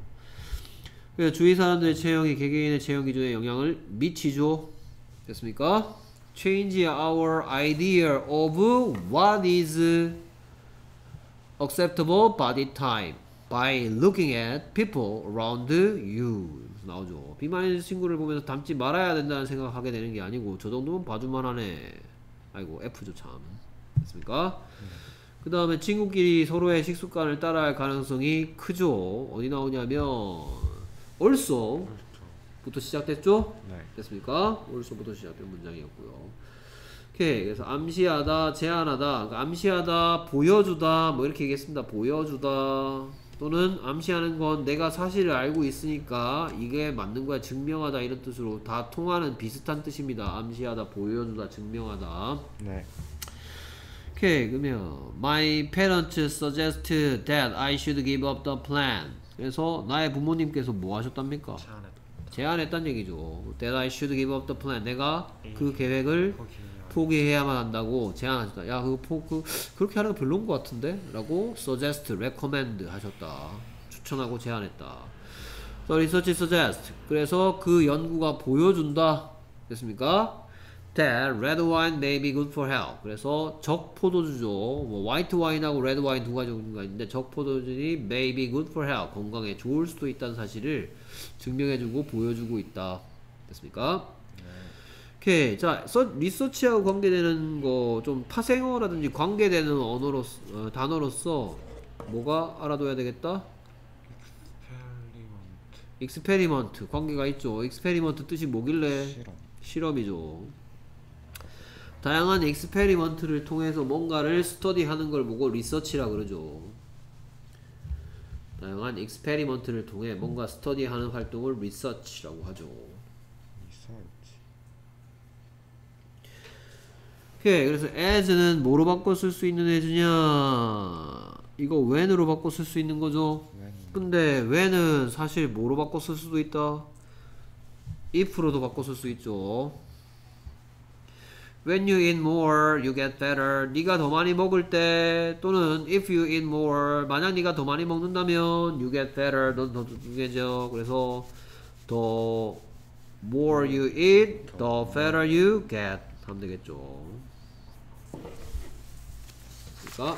그래서 주위 사람들의 체형이 개개인의 체형 기준에 영향을 미치죠. 됐습니까? change our idea of what is acceptable body type by looking at people around you. 나오죠. 비만인 친구를 보면서 닮지 말아야 된다는 생각하게 되는 게 아니고 저 정도면 봐줄만 하네. 아이고 F죠 참. 됐습니까? 그 다음에 친구끼리 서로의 식습관을 따라할 가능성이 크죠. 어디 나오냐면 also 부터 시작됐죠? 네. 됐습니까? also부터 시작된 문장이었고요. 오케이. 그래서 암시하다, 제안하다, 그러니까 암시하다, 보여주다, 뭐 이렇게 얘기했습니다. 보여주다 또는 암시하는 건 내가 사실을 알고 있으니까 이게 맞는 거야, 증명하다 이런 뜻으로 다 통하는 비슷한 뜻입니다. 암시하다, 보여주다, 증명하다. 네. 오케이. 그러면 my parents suggest that I should give up the plan. 그래서 나의 부모님께서 뭐 하셨답니까? 제안했단 얘기죠. That I should give up the plan. 내가 그 계획을 포기해야만 한다고 제안하셨다. 야, 그렇게 하는 거 별로인 것 같은데? 라고 suggest, recommend 하셨다. 추천하고 제안했다. So research suggest. 그래서 그 연구가 보여준다. 됐습니까? That red wine may be good for health. 그래서 적 포도주죠. 뭐 white wine하고 red wine 두 가지가 있는데 적 포도주니 may be good for health. 건강에 좋을 수도 있다는 사실을 증명해주고 보여주고 있다. 됐습니까? 오케이. 자, 리서치하고 관계되는 거 좀 파생어라든지 관계되는 언어로 단어로서 뭐가 알아둬야 되겠다? experiment 관계가 있죠. experiment 뜻이 뭐길래? 실험이죠. 다양한 experiment를 통해서 뭔가를 스터디하는 걸 보고 리서치라 그러죠. 다양한 experiment를 통해 뭔가 스터디하는 활동을 리서치라고 하죠. 오케이. 그래서 as는 뭐로 바꿔 쓸 수 있는 as냐? 이거 when으로 바꿔 쓸 수 있는 거죠. 근데 when은 사실 뭐로 바꿔 쓸 수도 있다. if로도 바꿔 쓸 수 있죠. When you eat more, you get better. 네가 더 많이 먹을 때 또는 if you eat more, 만약 네가 더 많이 먹는다면 you get better. 넌 더 뚱뚱해져. 그래서 the more you eat, the fatter you get 하면 되겠죠. 그러니까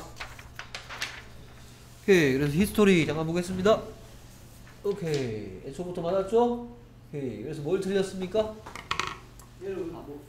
오케이. 그래서 히스토리 잠깐 보겠습니다. 오케이. 애초부터 맞았죠? 오케이. 그래서 뭘 틀렸습니까? 얘를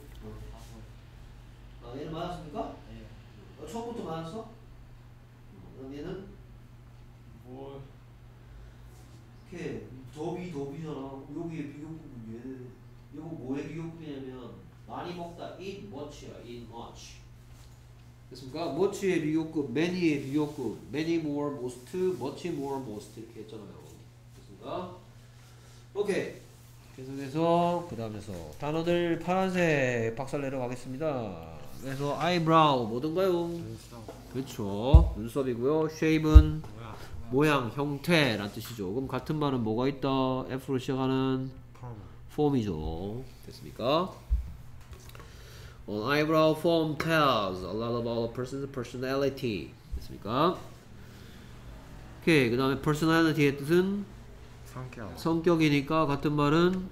얘는 맞았습니까? 네. 처음부터 맞았어? 그럼 얘는? 뭘? 오케이. 더비잖아. 여기에 비교급은 얘는 이거 뭐의 비교급이냐면 많이 먹다 eat much야. eat much. 됐습니까? much의 비교급, many의 비교급, many more, most, much more, most 이렇게 했잖아요. 됐습니까? 오케이. 계속해서 그 다음에서 단어들 파란색 박살 내러 가겠습니다. 그래서 eyebrow 뭐든가요? 그렇죠. 눈썹이고요. shape은 모양, 형태 란 뜻이죠. 그럼 같은 말은 뭐가 있다? F로 시작하는 form이죠. 됐습니까? An eyebrow form tells a lot about a person's personality. 됐습니까? 오케이. 그 다음에 personality의 뜻은 성격이니까 같은 말은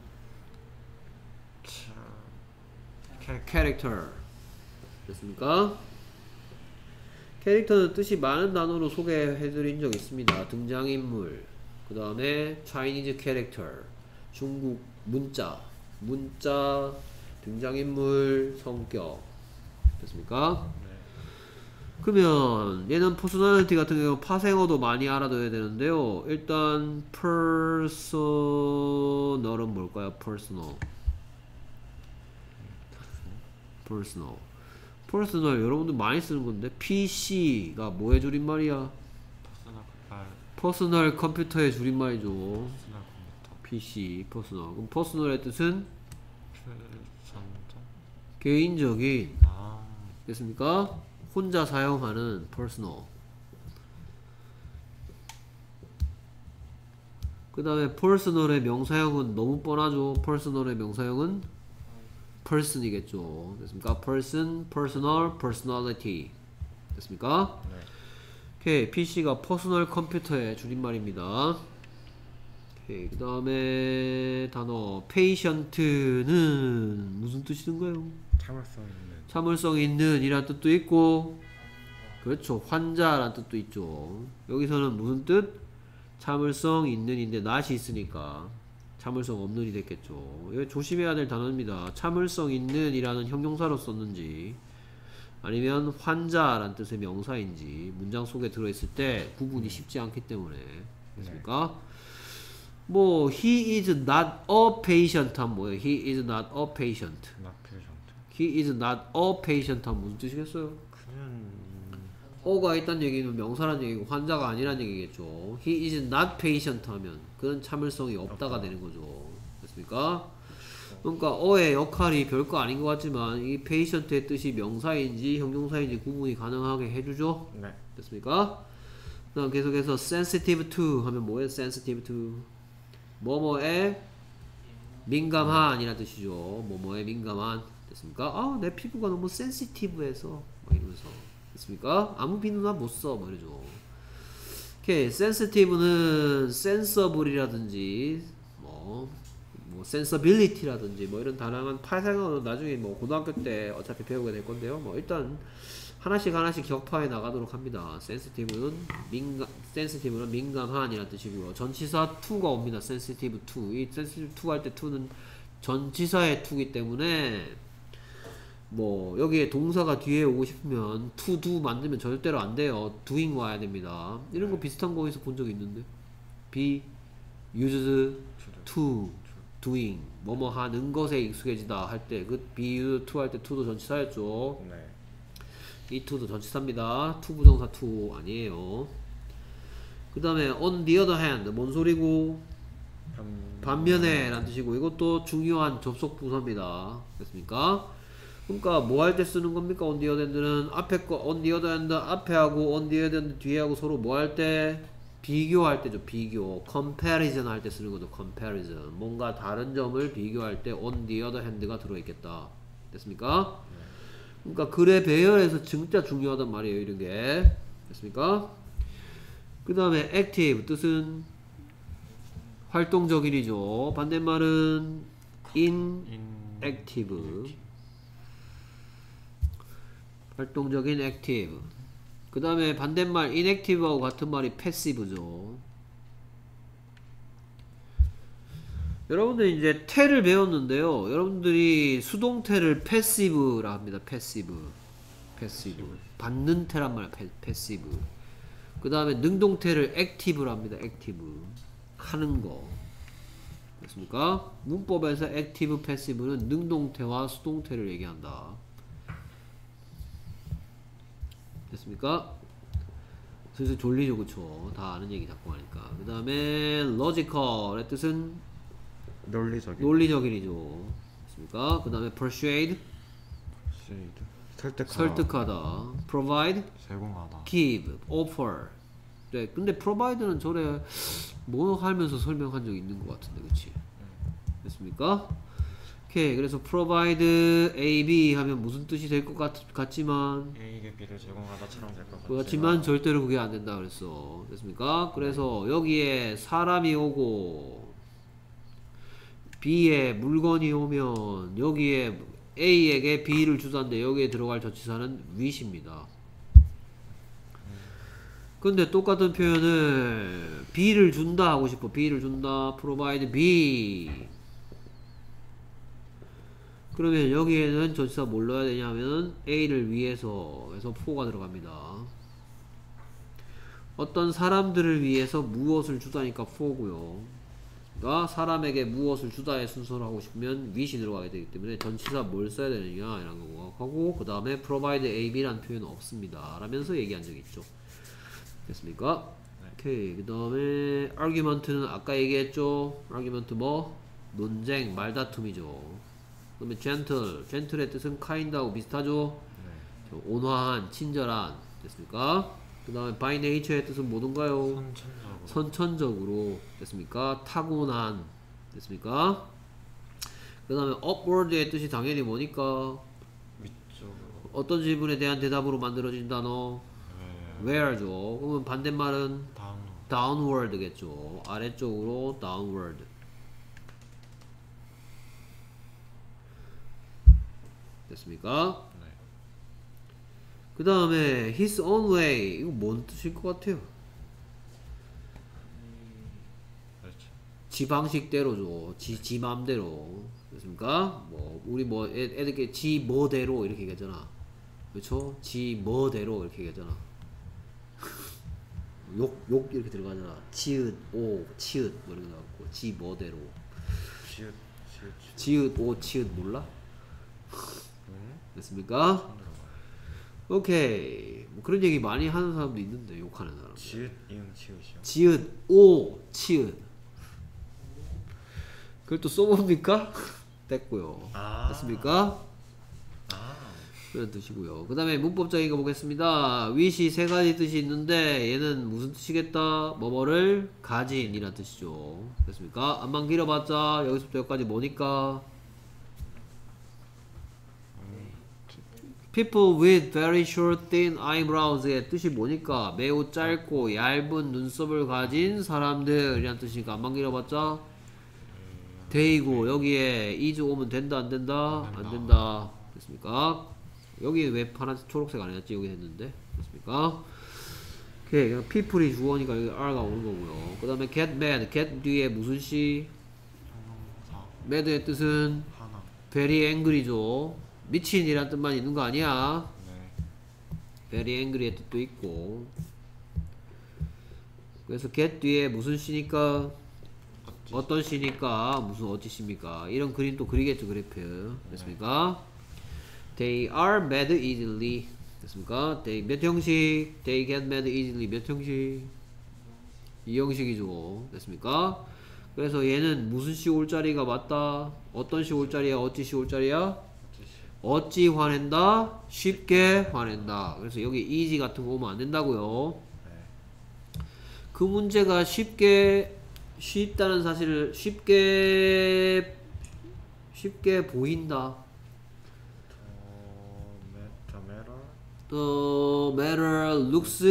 character. 됐습니까? 캐릭터는 뜻이 많은 단어로 소개해드린 적 있습니다. 등장인물, 그 다음에 Chinese character, 중국 문자, 등장인물, 성격. 됐습니까? 그러면 얘는 퍼스널리티 같은 경우 파생어도 많이 알아둬야 되는데요. 일단 personal은 뭘까요? personal 여러분들 많이 쓰는 건데 PC가 뭐의 줄임말이야? 퍼스널 컴퓨터의 줄임말이죠. PC, 퍼스널. 그럼 퍼스널의 뜻은 개인적인. 됐습니까? 혼자 사용하는 personal. 그 다음에 personal의 명사형은 너무 뻔하죠. personal의 명사형은 person이겠죠. 됐습니까? person, personal, personality. 됐습니까? 네. 오케이. PC가 퍼스널 컴퓨터의 줄임말입니다. 오케이. 그 다음에 단어 patient는 무슨 뜻인가요? 참을성 있는. 참을성 있는 이란 뜻도 있고, 그렇죠, 환자란 뜻도 있죠. 여기서는 무슨 뜻? 참을성 있는인데 not이 있으니까 참을성 없는이 됐겠죠. 이거 조심해야 될 단어입니다. 참을성 있는이라는 형용사로 썼는지 아니면 환자란 뜻의 명사인지 문장 속에 들어있을 때 구분이 쉽지 않기 때문에. 됐습니까? 뭐 he is not a patient 하면 뭐예요? he is not a patient. not patient. he is not a patient 하면 무슨 뜻이겠어요? 그냥 어가 있다는 얘기는 명사란 얘기고 환자가 아니란 얘기겠죠. he is not patient 하면 그는 참을성이 없다가 되는 거죠. 됐습니까? 그러니까 어의 역할이 별거 아닌 것 같지만 이 patient의 뜻이 명사인지 형용사인지 구분이 가능하게 해주죠. 네. 됐습니까? 그다음 계속해서 sensitive to 하면 뭐예요? sensitive to 뭐뭐에 민감한이라는 뜻이죠. 뭐뭐에 민감한. 됐습니까? 아, 내 피부가 너무 sensitive해서 막 이러면서. 됐습니까? 아무 비누나 못 써. 뭐 이러죠. 오케이. sensitive는 sensible이라든지 뭐 sensibility라든지 뭐 이런 다양한 파생어는 나중에 뭐 고등학교 때 어차피 배우게 될 건데요. 뭐 일단 하나씩 격파해 나가도록 합니다. sensitive는 민감한이라는 뜻이고요. 전치사 to가 옵니다. sensitive to. 이 sensitive to 할 때 to는 전치사의 to이기 때문에 뭐 여기에 동사가 뒤에 오고 싶으면 to do 만들면 절대로 안 돼요. doing 와야 됩니다. 이런 거 비슷한 거에서 본 적 있는데 be used to doing 뭐뭐 하는 것에 익숙해지다 할 때 그 be used to 할 때 to도 전치사였죠. 네. 이 to도 전치사입니다. to 부정사 to 아니에요. 그 다음에 on the other hand 뭔 소리고 반면에 라는 뜻이고 이것도 중요한 접속 부사입니다. 됐습니까? 그러니까 뭐 할 때 쓰는 겁니까? on the other hand는 앞에 거 on the other hand 앞에 하고 on the other hand 뒤에 하고 서로 뭐 할 때? 비교할 때죠. 비교. comparison 할 때 쓰는 거죠. comparison. 뭔가 다른 점을 비교할 때 on the other hand가 들어있겠다. 됐습니까? 그러니까 글의 배열에서 진짜 중요하단 말이에요. 이런 게. 됐습니까? 그 다음에 active 뜻은 활동적인이죠. 반대말은 inactive. 활동적인 active. 그 다음에 반대말 inactive하고 같은 말이 passive죠. 여러분들 이제 태를 배웠는데요. 여러분들이 수동태를 passive라 합니다. passive. 받는 태란 말 passive. 그 다음에 능동태를 active라 합니다. active. 하는 거. 됐습니까? 문법에서 active, passive는 능동태와 수동태를 얘기한다. 됐습니까? 슬슬 졸리죠, 그쵸? 다 아는 얘기 자꾸 하니까. 그 다음에 logical의 뜻은 논리적인이죠. 됐습니까? 그 다음에 persuade 설득하다. provide 제공하다. give, offer. 네, 근데 provide는 전에 뭐 하면서 설명한 적 있는 것 같은데, 그치? 됐습니까? 오케이. 그래서 provide A, B 하면 무슨 뜻이 될 것 같지만 A에게 B를 제공하다처럼 될 것 그렇지만 절대로 그게 안 된다 그랬어. 됐습니까? 그래서 여기에 사람이 오고 B에 물건이 오면 여기에 A에게 B를 주다는데 여기에 들어갈 전치사는 wish입니다. 근데 똑같은 표현을 B를 준다 하고 싶어. B를 준다. provide B. 그러면 여기에는 전치사 뭘 넣어야 되냐면 A를 위해서 해서 for가 들어갑니다. 어떤 사람들을 위해서 무엇을 주다니까 for고요. 그러니까 사람에게 무엇을 주다의 순서로 하고 싶으면 wish이 들어가게 되기 때문에 전치사 뭘 써야 되느냐 이런 거 하고 그 다음에 provide A, B라는 표현은 없습니다. 라면서 얘기한 적이 있죠. 됐습니까? 네. 오케이. 그 다음에 argument는 아까 얘기했죠. argument 뭐? 논쟁, 말다툼이죠. 그 다음에 gentle의 뜻은 kind하고 비슷하죠. 네. 온화한, 친절한. 됐습니까? 그 다음에 by nature의 뜻은 뭐든가요? 선천적으로. 됐습니까? 타고난. 됐습니까? 그 다음에 upward의 뜻이 당연히 뭐니까? 위쪽으로. 어떤 질문에 대한 대답으로 만들어진 단어? where죠. 그러면 반대말은? downward겠죠. 아래쪽으로 downward. 됐습니까? 네. 그 다음에 his own way. 이거 뭔 뜻일 것 같아요? 그렇죠. 지 방식대로죠. 지 맘대로. 됐습니까? 뭐 우리 뭐 애들께 지 뭐대로 이렇게 얘기하잖아. 그렇죠? 지 뭐대로 이렇게 얘기하잖아. 욕 이렇게 들어가잖아. 치읓 오 치읓 뭐 이렇게 나왔고 지 뭐대로. 지읒 지읒 오 치읓 몰라? 됐습니까? 처음 들어봐요. 오케이. 뭐 그런 얘기 많이 하는 사람도 있는데 욕하는 사람. 지읒 이응 치읒이요. 지읒 오 치읒. 그걸 또 써봅니까? 됐고요. 아. 됐습니까? 아. 그런 뜻이고요. 그 다음에 문법적인 거 보겠습니다. wish이 세 가지 뜻이 있는데 얘는 무슨 뜻이겠다? 뭐뭐를 가진 이란 뜻이죠. 됐습니까? 안만 길어봤자 여기서부터 여기까지 뭐니까? People with very short thin eyebrows의 뜻이 뭐니까? 매우 짧고 얇은 눈썹을 가진 사람들이란 뜻이니까 안만 길어봤자 데이고 여기에 is 오면 된다 안 된다? 안 된다. 됐습니까? 여기 왜 파란색 초록색 안 해놨지? 여기 했는데 됐습니까? 오케이. 그냥 people이 주어니까 여기 R가 오는 거고요. 그 다음에 get mad. get 뒤에 무슨 시? 형용사 mad의 뜻은 하나. very angry죠. 미친이란 뜻만 있는 거 아니야. 네. very angry의 뜻도 있고. 그래서 get 뒤에 무슨 시니까 어떤 시니까 무슨 어찌십니까? 이런 그림 또 그리겠죠. 그래프 됐습니까? They are mad easily. 됐습니까? They 몇 형식? They get mad easily 몇 형식? 이 형식이죠. 됐습니까? 그래서 얘는 무슨 시 올 자리가 맞다? 어떤 시 올 자리야? 어찌 시 올 자리야? 어찌 화낸다? 쉽게 화낸다. 그래서 여기 easy 같은 거 오면 안 된다고요. 네. 그 문제가 쉽다는 사실을 쉽게 보인다. matter looks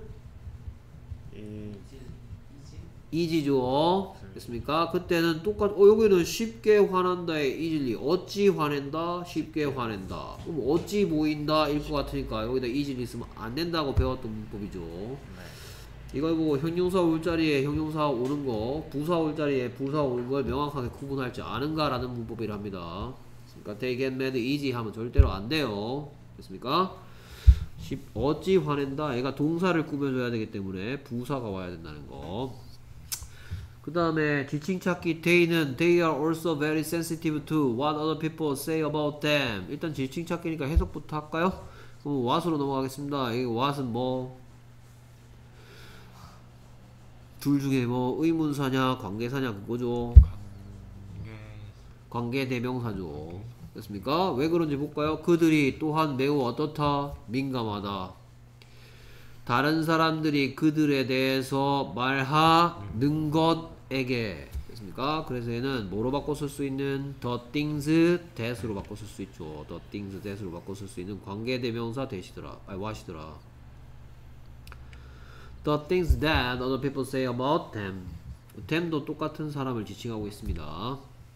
easy죠. 됐습니까? 그때는 여기는 쉽게 화난다의 easily. 어찌 화낸다? 쉽게 화낸다. 그럼 어찌 보인다? 일 것 같으니까 여기다 easily 쓰면 안 된다고 배웠던 문법이죠. 네. 이걸 보고 형용사 올 자리에 형용사 오는 거, 부사 올 자리에 부사 오는 걸 명확하게 구분할 줄 아는가라는 문법이랍니다. 그러니까 they get mad easy 하면 절대로 안 돼요. 됐습니까? 어찌 화낸다. 얘가 동사를 꾸며줘야 되기 때문에 부사가 와야 된다는 거. 그 다음에 지칭 찾기 they는 they are also very sensitive to what other people say about them. 일단 지칭 찾기니까 해석부터 할까요? 그럼 what으로 넘어가겠습니다. 여기 what은 뭐? 둘 중에 뭐 의문사냐 관계사냐 그거죠. 관계 대명사죠. 됐습니까? 왜 그런지 볼까요? 그들이 또한 매우 어떻다? 민감하다. 다른 사람들이 그들에 대해서 말하는 것에게. 됐습니까? 그래서 얘는 뭐로 바꿔 쓸 수 있는 the things that으로 바꿔 쓸 수 있죠. the things that으로 바꿔 쓸 수 있는 관계 대명사 that이더라. 아니 what이더라. The things that other people say about them. them도 똑같은 사람을 지칭하고 있습니다.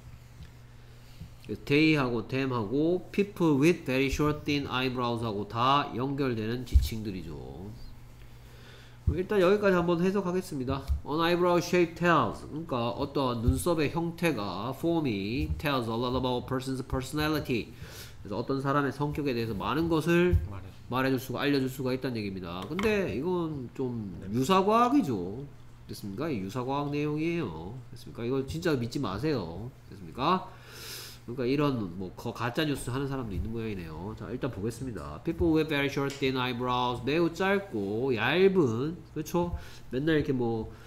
they하고 them하고 people with very short thin eyebrows하고 다 연결되는 지칭들이죠. 일단 여기까지 한번 해석하겠습니다. An eyebrow shape tells. 그러니까 어떤 눈썹의 형태가 form이 tells a lot about a person's personality. 그래서 어떤 사람의 성격에 대해서 많은 것을 말해줄 수가 알려줄 수가 있다는 얘기입니다. 근데 이건 좀 유사과학이죠. 됐습니까? 유사과학 내용이에요. 됐습니까? 이거 진짜 믿지 마세요. 됐습니까? 그러니까 이런 뭐 가짜 뉴스 하는 사람도 있는 모양이네요. 자, 일단 보겠습니다. People with very short thin eyebrows. 매우 짧고 얇은, 그렇죠? 맨날 이렇게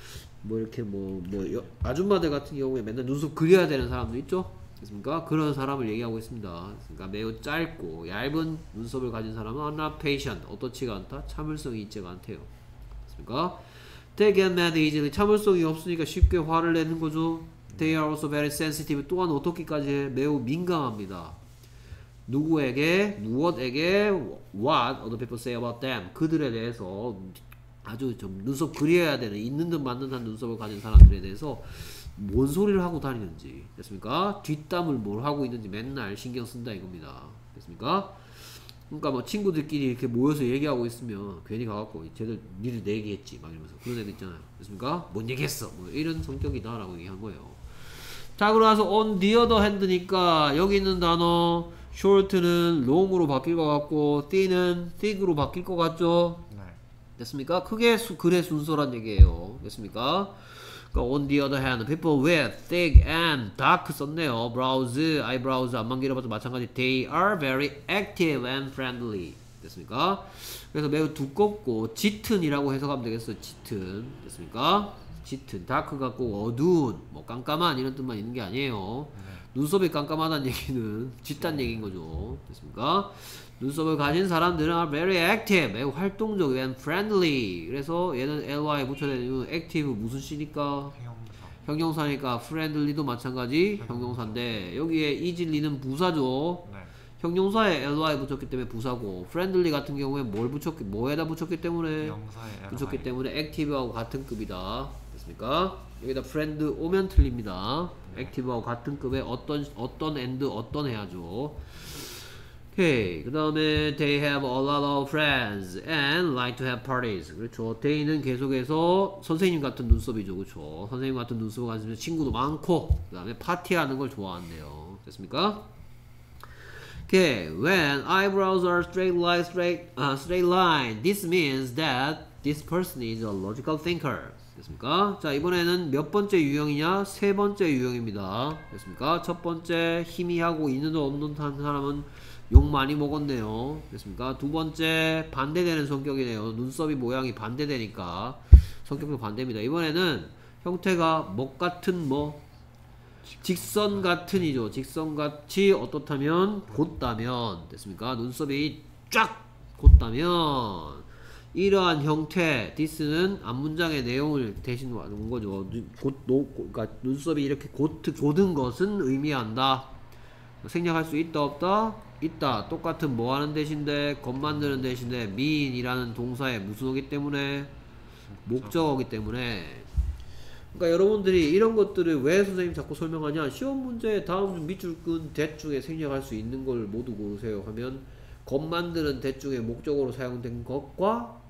아줌마들 같은 경우에 맨날 눈썹 그려야 되는 사람도 있죠? 됐습니까? 그런 사람을 얘기하고 있습니다. 그러니까 매우 짧고 얇은 눈썹을 가진 사람은 not patient. 어떻지가 않다? 참을성이 있지가 않대요. 됐습니까? They get mad easily. 참을성이 없으니까 쉽게 화를 내는 거죠. They are also very sensitive. 또한 어떻게까지 해? 매우 민감합니다. 누구에게? 무엇에게? What other people say about them. 그들에 대해서 아주 좀 눈썹 그려야 되는 있는 듯 맞는 한 눈썹을 가진 사람들에 대해서 뭔 소리를 하고 다니는지 됐습니까? 뒷담을 뭘 하고 있는지 맨날 신경 쓴다 이겁니다. 됐습니까? 그러니까 뭐 친구들끼리 이렇게 모여서 얘기하고 있으면 괜히 가갖고 쟤들 니들 내 얘기했지 막 이러면서 그런 애들 있잖아요. 됐습니까? 뭔 얘기했어? 뭐 이런 성격이다 라고 얘기한 거예요. 자, 그러나서 on the other hand니까 여기 있는 단어 short는 long으로 바뀔 것 같고 thin은 thick으로 바뀔 것 같죠? 네. 됐습니까? 크게 글의 순서란 얘기예요. 됐습니까? 그러니까 on the other hand, people with thick and dark 썼네요. brows, eyebrows 안만 길어봐도 마찬가지. They are very active and friendly. 됐습니까? 그래서 매우 두껍고 짙은이라고 해석하면 되겠어요. 짙은. 됐습니까? 짙은. dark가 꼭 어두운, 뭐 깜깜한 이런 뜻만 있는 게 아니에요. 눈썹이 깜깜하다는 얘기는 짙다는 얘기인 거죠. 됐습니까? 눈썹을 가진 사람들은 are very active, 매우 활동적 and friendly. 그래서 얘는 ly에 붙여야 되는 이유는 active 무슨 시니까? 형용사니까 friendly도 마찬가지 형용사인데 여기에 easily 부사죠. 네. 형용사에 ly 붙였기 때문에 부사고 friendly 같은 경우에 뭐에다 붙였기 때문에 명사에 붙였기 때문에 active하고 같은 급이다. 됐습니까? 여기다 friend 오면 틀립니다. active하고 같은 급에 어떤 and 어떤 해야죠. 오케이. 그 다음에 they have a lot of friends and like to have parties. 그렇죠. they는 계속해서 선생님 같은 눈썹이죠. 그렇죠. 선생님 같은 눈썹을 가지면 친구도 많고 그 다음에 파티하는 걸 좋아한대요. 됐습니까? Okay, when eyebrows are straight line, this means that this person is a logical thinker. 됐습니까? 자, 이번에는 몇 번째 유형이냐? 세 번째 유형입니다. 됐습니까? 첫 번째, 희미하고 있는 도 없는 한 사람은 욕 많이 먹었네요. 됐습니까? 두 번째, 반대되는 성격이네요. 눈썹이 모양이 반대되니까 성격도 반대입니다. 이번에는 형태가 먹 같은 뭐 직선 같은이죠. 직선같이 어떻다면 곧다면 됐습니까? 눈썹이 쫙 곧다면 이러한 형태 this는 앞문장의 내용을 대신 온 거죠. 그러니까 눈썹이 이렇게 곧은 것은 의미한다. 생략할 수 있다 없다? 있다. 똑같은 뭐 하는 대신데 겉 만드는 대신에 mean이라는 동사의 무슨 어기 때문에 목적어기 때문에 그러니까 여러분들이 이런 것들을 왜 선생님 자꾸 설명하냐 시험 문제 다음 중 밑줄 끈 that 중에 생략할 수 있는 걸 모두 고르세요 하면 겉 만드는 that 중에 목적어로 사용된 것과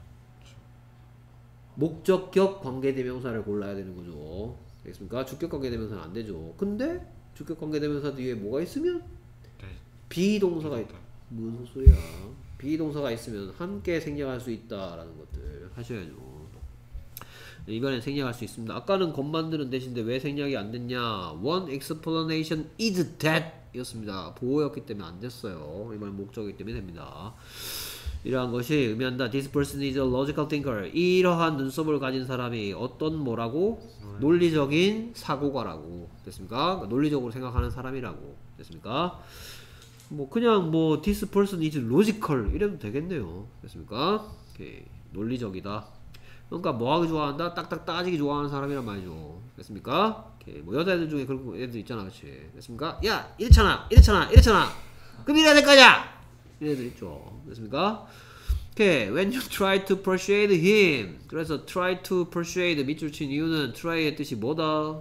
목적격 관계대명사를 골라야 되는 거죠. 알겠습니까? 주격 관계대명사는 안 되죠. 근데 주격 관계대명사 뒤에 뭐가 있으면 비동사가 있다. 무슨 소리야? 비동사가 있으면 함께 생략할 수 있다라는 것들 하셔야죠. 이번엔 생략할 수 있습니다. 아까는 겉 만드는 대신데 왜 생략이 안 됐냐? One explanation is that 이었습니다. 보호였기 때문에 안 됐어요. 이번엔 목적이기 때문에 됩니다. 이러한 것이 의미한다. This person is a logical thinker. 이러한 눈썹을 가진 사람이 어떤 뭐라고? 논리적인 사고가라고. 됐습니까? 그러니까 논리적으로 생각하는 사람이라고. 됐습니까? 뭐 그냥 뭐 this person is logical 이래도 되겠네요. 됐습니까? 오케이. 논리적이다. 그러니까 뭐하기 좋아한다? 딱딱 따지기 좋아하는 사람이란 말이죠. 됐습니까? 오케이. 뭐 여자애들 중에 그런 애들 있잖아. 그치? 됐습니까? 야! 이렇잖아! 그럼 이래야 될 거냐! 이런 애들 있죠. 됐습니까? 오케이. When you try to persuade him. 그래서 try to persuade 밑줄 친 이유는 try의 뜻이 뭐다?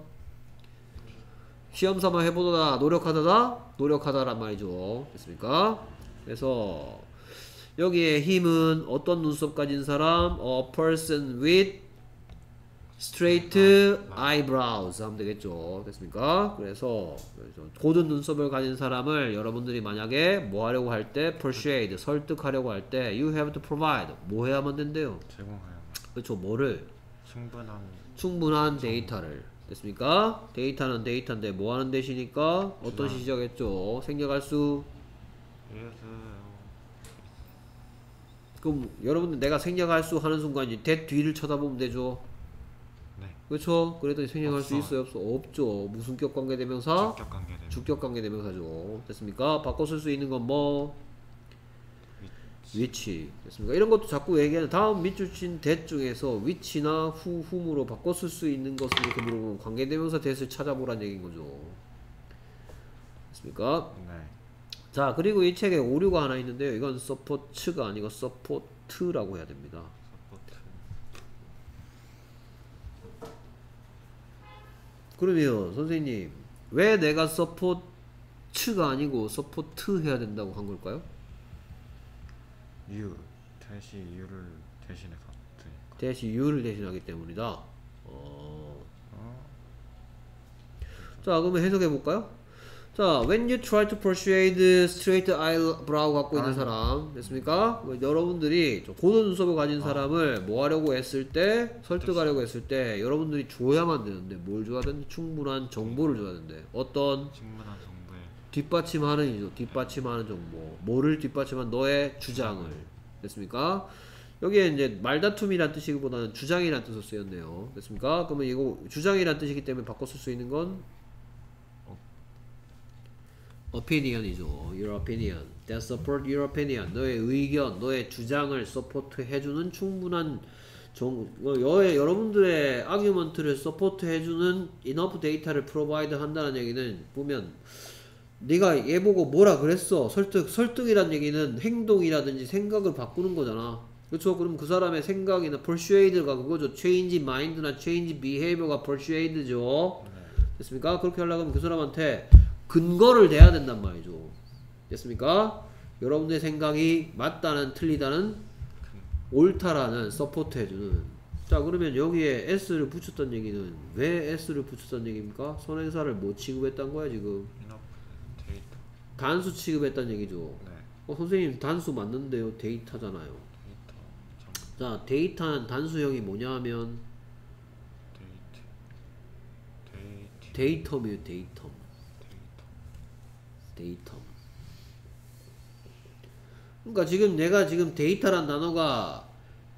시험 삼아 해보다 노력하다란 말이죠. 됐습니까? 그래서 여기에 힘은 어떤 눈썹 가진 사람? A person with straight eyebrows 하면 되겠죠. 됐습니까? 그래서 곧은 눈썹을 가진 사람을 여러분들이 만약에 뭐 하려고 할 때 persuade 설득하려고 할 때 you have to provide 뭐 해야만 된대요? 제공해야만. 그렇죠. 뭐를? 충분한 데이터를. 됐습니까? 데이터는 데이터인데 뭐 하는 대시니까 어떤 시 시작했죠? 생략할 수 그럼 여러분들 내가 생략할 수 하는 순간 이제 that 뒤를 쳐다보면 되죠. 네. 그렇죠? 그래도 생략할 수 있어요? 없어? 없죠. 무슨 격 관계대명사? 주격 관계대명사죠. 됐습니까? 바꿔 쓸 수 있는 건 뭐? 위치. 됐습니까? 이런 것도 자꾸 얘기하는 다음 밑줄 친 that 중에서 위치나 whom으로 바꿔 쓸 수 있는 것을 이렇게 물어보면 관계대명사 that을 찾아보란 얘기인 거죠. 됐습니까? 네. 자, 그리고 이 책에 오류가 하나 있는데요. 이건 support가 아니고 support라고 해야 됩니다. 그러면 선생님 왜 내가 서포트가 아니고 서포트 해야 된다고 한 걸까요? you 다시 you를 대신해서 쓰니까. 대신 you를 대신하기 때문이다. 자, 그러면 해석해 볼까요? 자, when you try to persuade straight eyebrow 갖고 있는 사람 됐습니까? 여러분들이 고는 눈썹을 가진 사람을 뭐 하려고 했을 때, 설득하려고 했을 때 여러분들이 줘야만 되는데 뭘 줘야 되는데? 충분한 정보를 줘야 되는데 어떤? 충분한 정보에 뒷받침하는 이죠. 뒷받침하는 정보. 뭐를 뒷받침한? 너의 주장을. 됐습니까? 여기에 이제 말다툼이란 뜻이기보다는 주장이란 뜻으로 쓰였네요. 됐습니까? 그러면 이거 주장이란 뜻이기 때문에 바꿔 쓸 수 있는 건 opinion이죠. Your opinion. That support your opinion. 너의 의견, 너의 주장을 서포트 해주는 충분한 여러분들의 argument를 서포트 해주는 enough data를 provide 한다는 얘기는 보면 네가 얘 보고 뭐라 그랬어. 설득이란 얘기는 행동이라든지 생각을 바꾸는 거잖아. 그렇죠? 그럼 그 사람의 생각이나 persuade가 그거죠. change mind나 change behavior가 persuade죠. 됐습니까? 그렇게 하려고 하면 그 사람한테 근거를 대야 된단 말이죠. 됐습니까? 여러분의 생각이 맞다는 틀리다는 옳다라는 서포트 해주는. 자, 그러면 여기에 s를 붙였던 얘기는 왜 s를 붙였던 얘기입니까? 선행사를 뭐 취급했단 거야 지금? 데이터. 단수 취급했단 얘기죠. 네. 선생님 단수 맞는데요. 데이터잖아요. 데이터. 자, 데이터는 단수형이 뭐냐 하면 데이텀이에요. 데이터. 그러니까 지금 내가 지금 데이터란 단어가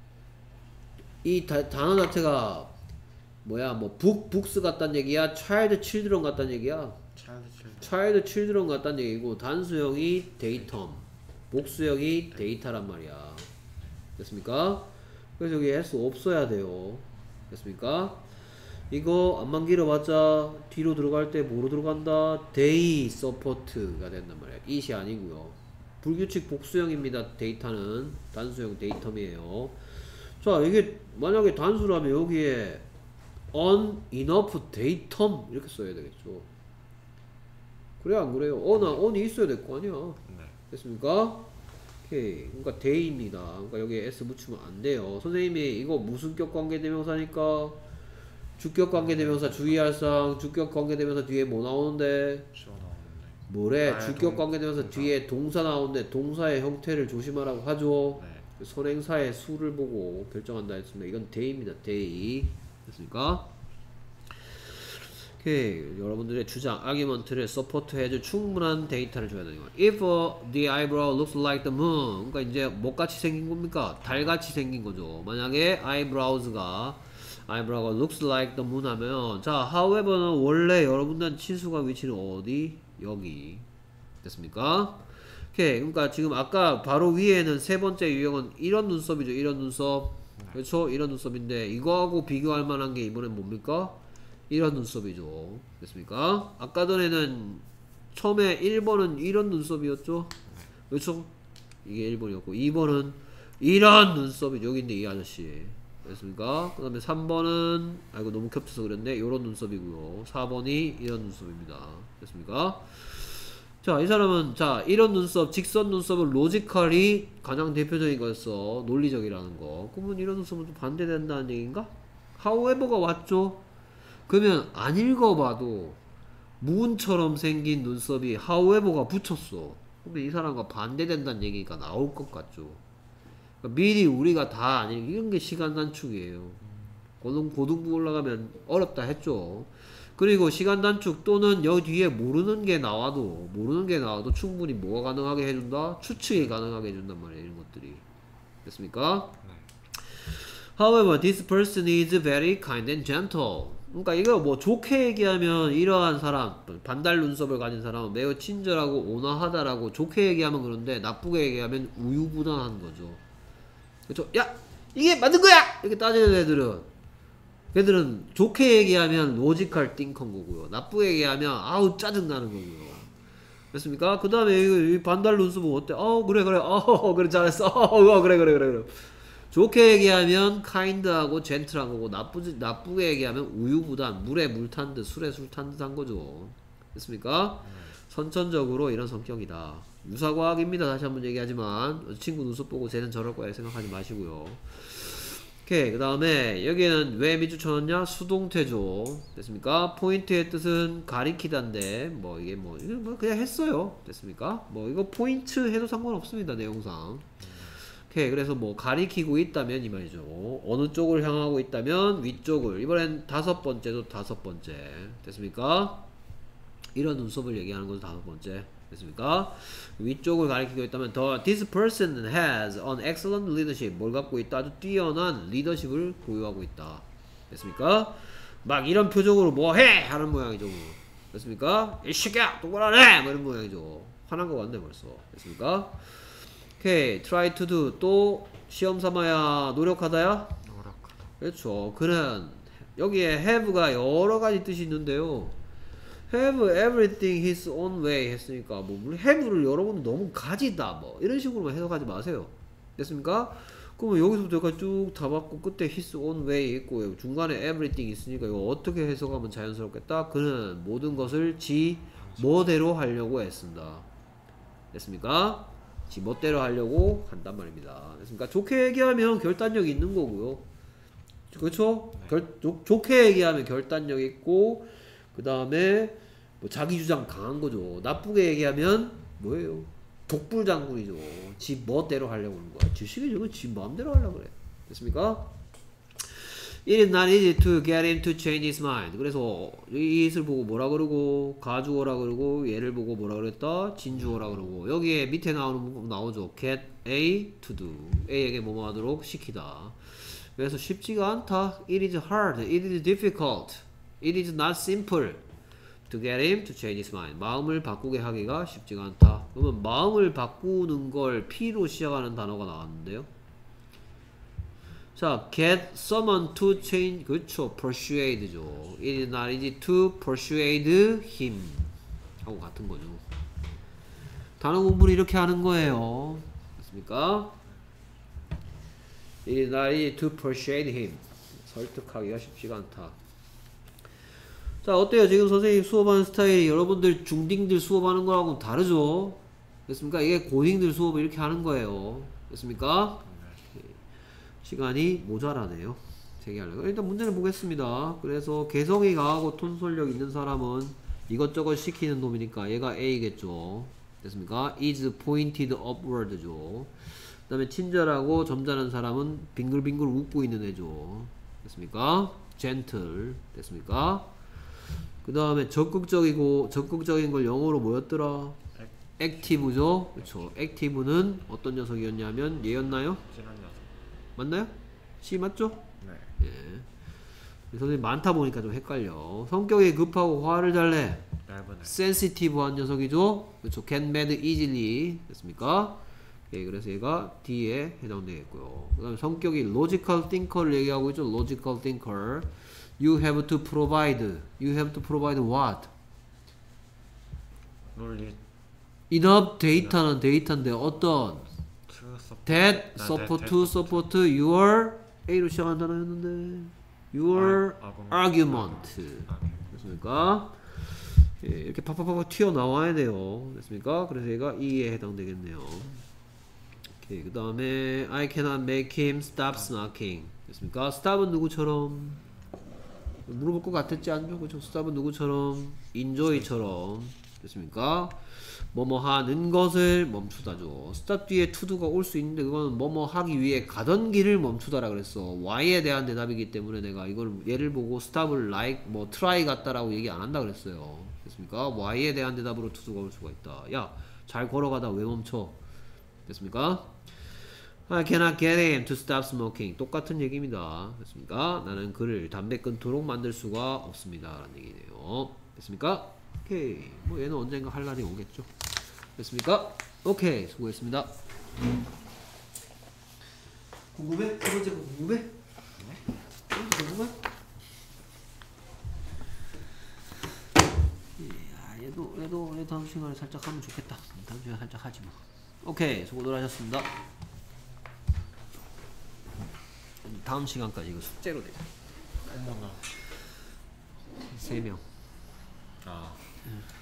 이 단어 자체가 뭐야, 뭐 북스 같단 얘기야, child children 같단 얘기야. child children 같단 얘기고 단수형이 데이텀, 복수형이 데이터란 말이야. 됐습니까? 그래서 여기 s 없어야 돼요. 됐습니까? 이거 안만 길어봤자 뒤로 들어갈 때 뭐로 들어간다? they support가 된단 말이야. it이 아니고요. 불규칙 복수형입니다. 데이터는 단수형 데이텀이에요. 자, 이게 만약에 단수라면 여기에 on enough datum 이렇게 써야 되겠죠. 그래 안 그래요? on이 있어야 될 거 아니야. 네. 됐습니까? 오케이. 그러니까 day입니다. 그러니까 여기에 s 붙이면 안 돼요. 선생님이 이거 무슨 격 관계대명사니까 주격 관계대명사 주의할 사항. 주격 관계대명사 뒤에 뭐 나오는데? 주어 나오는데. 뭐래? 주격 관계대명사 뒤에 동사 나오는데 동사의 형태를 조심하라고 하죠. 네. 선행사의 수를 보고 결정한다 했습니다. 이건 day입니다. day. 됐습니까? 오케이. 여러분들의 주장, argument를 서포트 해줄 충분한 데이터를 줘야 되는 거예요. If the eyebrow looks like the moon. 그러니까 이제 뭐같이 생긴 겁니까? 달같이 생긴 거죠. 만약에 eyebrow가 looks like the moon 하면, 자, however는 원래 여러분들 치수가 위치는 어디? 여기. 됐습니까? 오케이. 그러니까 지금 아까 바로 위에는 세 번째 유형은 이런 눈썹이죠. 이런 눈썹. 그렇죠? 이런 눈썹인데 이거하고 비교할 만한 게 이번엔 뭡니까? 이런 눈썹이죠. 됐습니까? 아까 전에는 처음에 1번은 이런 눈썹이었죠? 그렇죠? 이게 1번이었고 2번은 이런 눈썹이 여기 있네, 이 아저씨. 됐습니까? 그 다음에 3번은 아이고 너무 겹쳐서 그랬네, 요런 눈썹이고요. 4번이 이런 눈썹입니다. 됐습니까? 자, 이 사람은 자, 이런 눈썹, 직선 눈썹은 로지컬이 가장 대표적인 거였어. 논리적이라는 거. 그러면 이런 눈썹은 좀 반대된다는 얘기인가? however가 왔죠? 그러면 안 읽어봐도 문처럼 생긴 눈썹이 however가 붙였어. 그러면 이 사람과 반대된다는 얘기가 나올 것 같죠? 그러니까 미리 우리가 다 안 읽는 이런 게 시간 단축이에요. 고등부 올라가면 어렵다 했죠. 그리고 시간 단축 또는 여기 뒤에 모르는 게 나와도 충분히 뭐가 가능하게 해준다? 추측이 가능하게 해준단 말이에요. 이런 것들이. 됐습니까? 네. However, this person is very kind and gentle. 그러니까 이거 뭐 좋게 얘기하면 이러한 사람, 반달 눈썹을 가진 사람은 매우 친절하고 온화하다라고 좋게 얘기하면 그런데 나쁘게 얘기하면 우유부단한 거죠. 그렇죠? 야! 이게 맞는 거야! 이렇게 따지는 애들은 좋게 얘기하면 로지컬 띵컨 거고요. 나쁘게 얘기하면 아우 짜증나는 거고요. 됐습니까? 그 다음에 이 반달 눈썹은 어때? 그래. 그래 잘했어. 그래. 좋게 얘기하면 kind하고 gentle한 거고 나쁘게 얘기하면 우유부단 물에 물 탄 듯 술에 술 탄 듯 한 거죠. 됐습니까? 선천적으로 이런 성격이다. 유사과학입니다. 다시 한번 얘기하지만 친구 눈썹 보고 쟤는 저럴 거야 생각하지 마시고요. 오케이. 그 다음에 여기에는 왜 밑줄 쳐놨냐? 수동태죠. 됐습니까? 포인트의 뜻은 가리키다인데 뭐 이게 뭐 그냥 했어요. 됐습니까? 뭐 이거 포인트 해도 상관없습니다. 내용상. 오케이. 그래서 뭐 가리키고 있다면 이 말이죠. 어느 쪽을 향하고 있다면 위쪽을. 이번엔 다섯 번째도 다섯 번째. 됐습니까? 이런 눈썹을 얘기하는 것도 다섯 번째. 됐습니까? 위쪽을 가리키고 있다면 This person has an excellent leadership. 뭘 갖고 있다? 아주 뛰어난 리더십을 보유하고 있다. 됐습니까? 막 이런 표정으로 뭐 해! 하는 모양이죠. 됐습니까? 이 새끼야! 똑바로 해! 뭐 이런 모양이죠. 화난 거 같네 벌써. 됐습니까? 오케이. try to do. 또 시험 삼아야 노력하다야? 노력하다. 그렇죠. 그는 여기에 have가 여러 가지 뜻이 있는데요. have everything his own way 했으니까 뭐 물론 have를 여러분들 너무 가지다 뭐 이런 식으로만 해석하지 마세요. 됐습니까? 그러면 여기서부터 여기까지 쭉 다 받고 끝에 his own way 있고 중간에 everything 있으니까 이거 어떻게 해석하면 자연스럽겠다? 그는 모든 것을 지 멋대로 하려고 애쓴다. 됐습니까? 지 멋대로 하려고 한단 말입니다. 됐습니까? 좋게 얘기하면 결단력이 있는 거고요. 그렇죠? 네. 좋게 얘기하면 결단력 있고 그 다음에 뭐 자기 주장 강한 거죠. 나쁘게 얘기하면 뭐예요? 독불장군이죠. 지 멋대로 하려고 하는 거야. 지식이 저건 지 마음대로 하려고 그래. 됐습니까? It is not easy to get him to change his mind. 그래서 이 it을 보고 뭐라 그러고 가주어라 그러고 얘를 보고 뭐라 그랬다? 진주어라 그러고 여기에 밑에 나오는 부분 나오죠. Get A to do. A에게 뭐뭐 하도록 시키다. 그래서 쉽지가 않다. It is hard. It is difficult. It is not simple to get him to change his mind. 마음을 바꾸게 하기가 쉽지가 않다. 그러면 마음을 바꾸는 걸 P로 시작하는 단어가 나왔는데요. 자, get someone to change. 그렇죠. persuade죠. It is not easy to persuade him. 하고 같은 거죠. 단어 공부를 이렇게 하는 거예요. 됐습니까? It is not easy to persuade him. 설득하기가 쉽지가 않다. 자, 어때요? 지금 선생님 수업하는 스타일이 여러분들 중딩들 수업하는 거랑은 다르죠? 됐습니까? 이게 고딩들 수업을 이렇게 하는 거예요. 됐습니까? 시간이 모자라네요. 재개하려고. 일단 문제를 보겠습니다. 그래서 개성이 강하고 톤솔력 있는 사람은 이것저것 시키는 놈이니까 얘가 A겠죠. 됐습니까? is pointed upward죠. 그 다음에 친절하고 점잖은 사람은 빙글빙글 웃고 있는 애죠. 됐습니까? gentle. 됐습니까? 그 다음에 적극적인 걸 영어로 뭐였더라? active죠. 그렇죠. active는 어떤 녀석이었냐면 얘였나요? 진한 녀석. 맞나요? C 맞죠? 네. 예. 선생님 많다 보니까 좀 헷갈려. 성격이 급하고 화를 잘 내. 얇은 애. sensitive한 녀석이죠. 그렇죠. get mad easily. 됐습니까? 예, 그래서 얘가 D에 해당되겠고요. 그 다음에 성격이 logical thinker를 얘기하고 있죠. logical thinker. You have to provide. You have to provide what? 논리. enough data는 데이터인데 어떤? to support. that 네, support that to support your A로 시작한 단어였는데 your argument. 됐습니까? 예, 이렇게 팍팍팍 튀어나와야 돼요. 됐습니까? 그래서 얘가 E에 해당되겠네요. 오케이, 그 다음에 I cannot make him stop snarking. 됐습니까? stop은 누구처럼? 물어볼 것 같았지 않죠? 그쵸? stop은 누구처럼? enjoy처럼. 됐습니까? 뭐뭐 하는 것을 멈추다죠. stop 뒤에 to do가 올 수 있는데 그거는 뭐뭐 하기 위해 가던 길을 멈추다라 그랬어. why에 대한 대답이기 때문에 내가 이걸 얘를 보고 stop을 like 뭐 try 같다라고 얘기 안 한다 그랬어요. 됐습니까? why에 대한 대답으로 to do가 올 수가 있다. 야, 잘 걸어가다 왜 멈춰? 됐습니까? I cannot get him to stop smoking. 똑같은 얘기입니다. 됐습니까? 나는 그를 담배 끊도록 만들 수가 없습니다. 라는 얘기네요. 됐습니까? 오케이. 뭐 얘는 언젠가 할 날이 오겠죠. 됐습니까? 오케이. 수고했습니다. 궁금해? 세 번째 거 궁금해? 궁금해? 얘도 다음 시간에 살짝 하면 좋겠다. 다음 시간에 살짝 하지 뭐. 오케이. 수고들 하셨습니다. 다음 시간까지 이거 숙제로 돼. 어머나. 3명. 아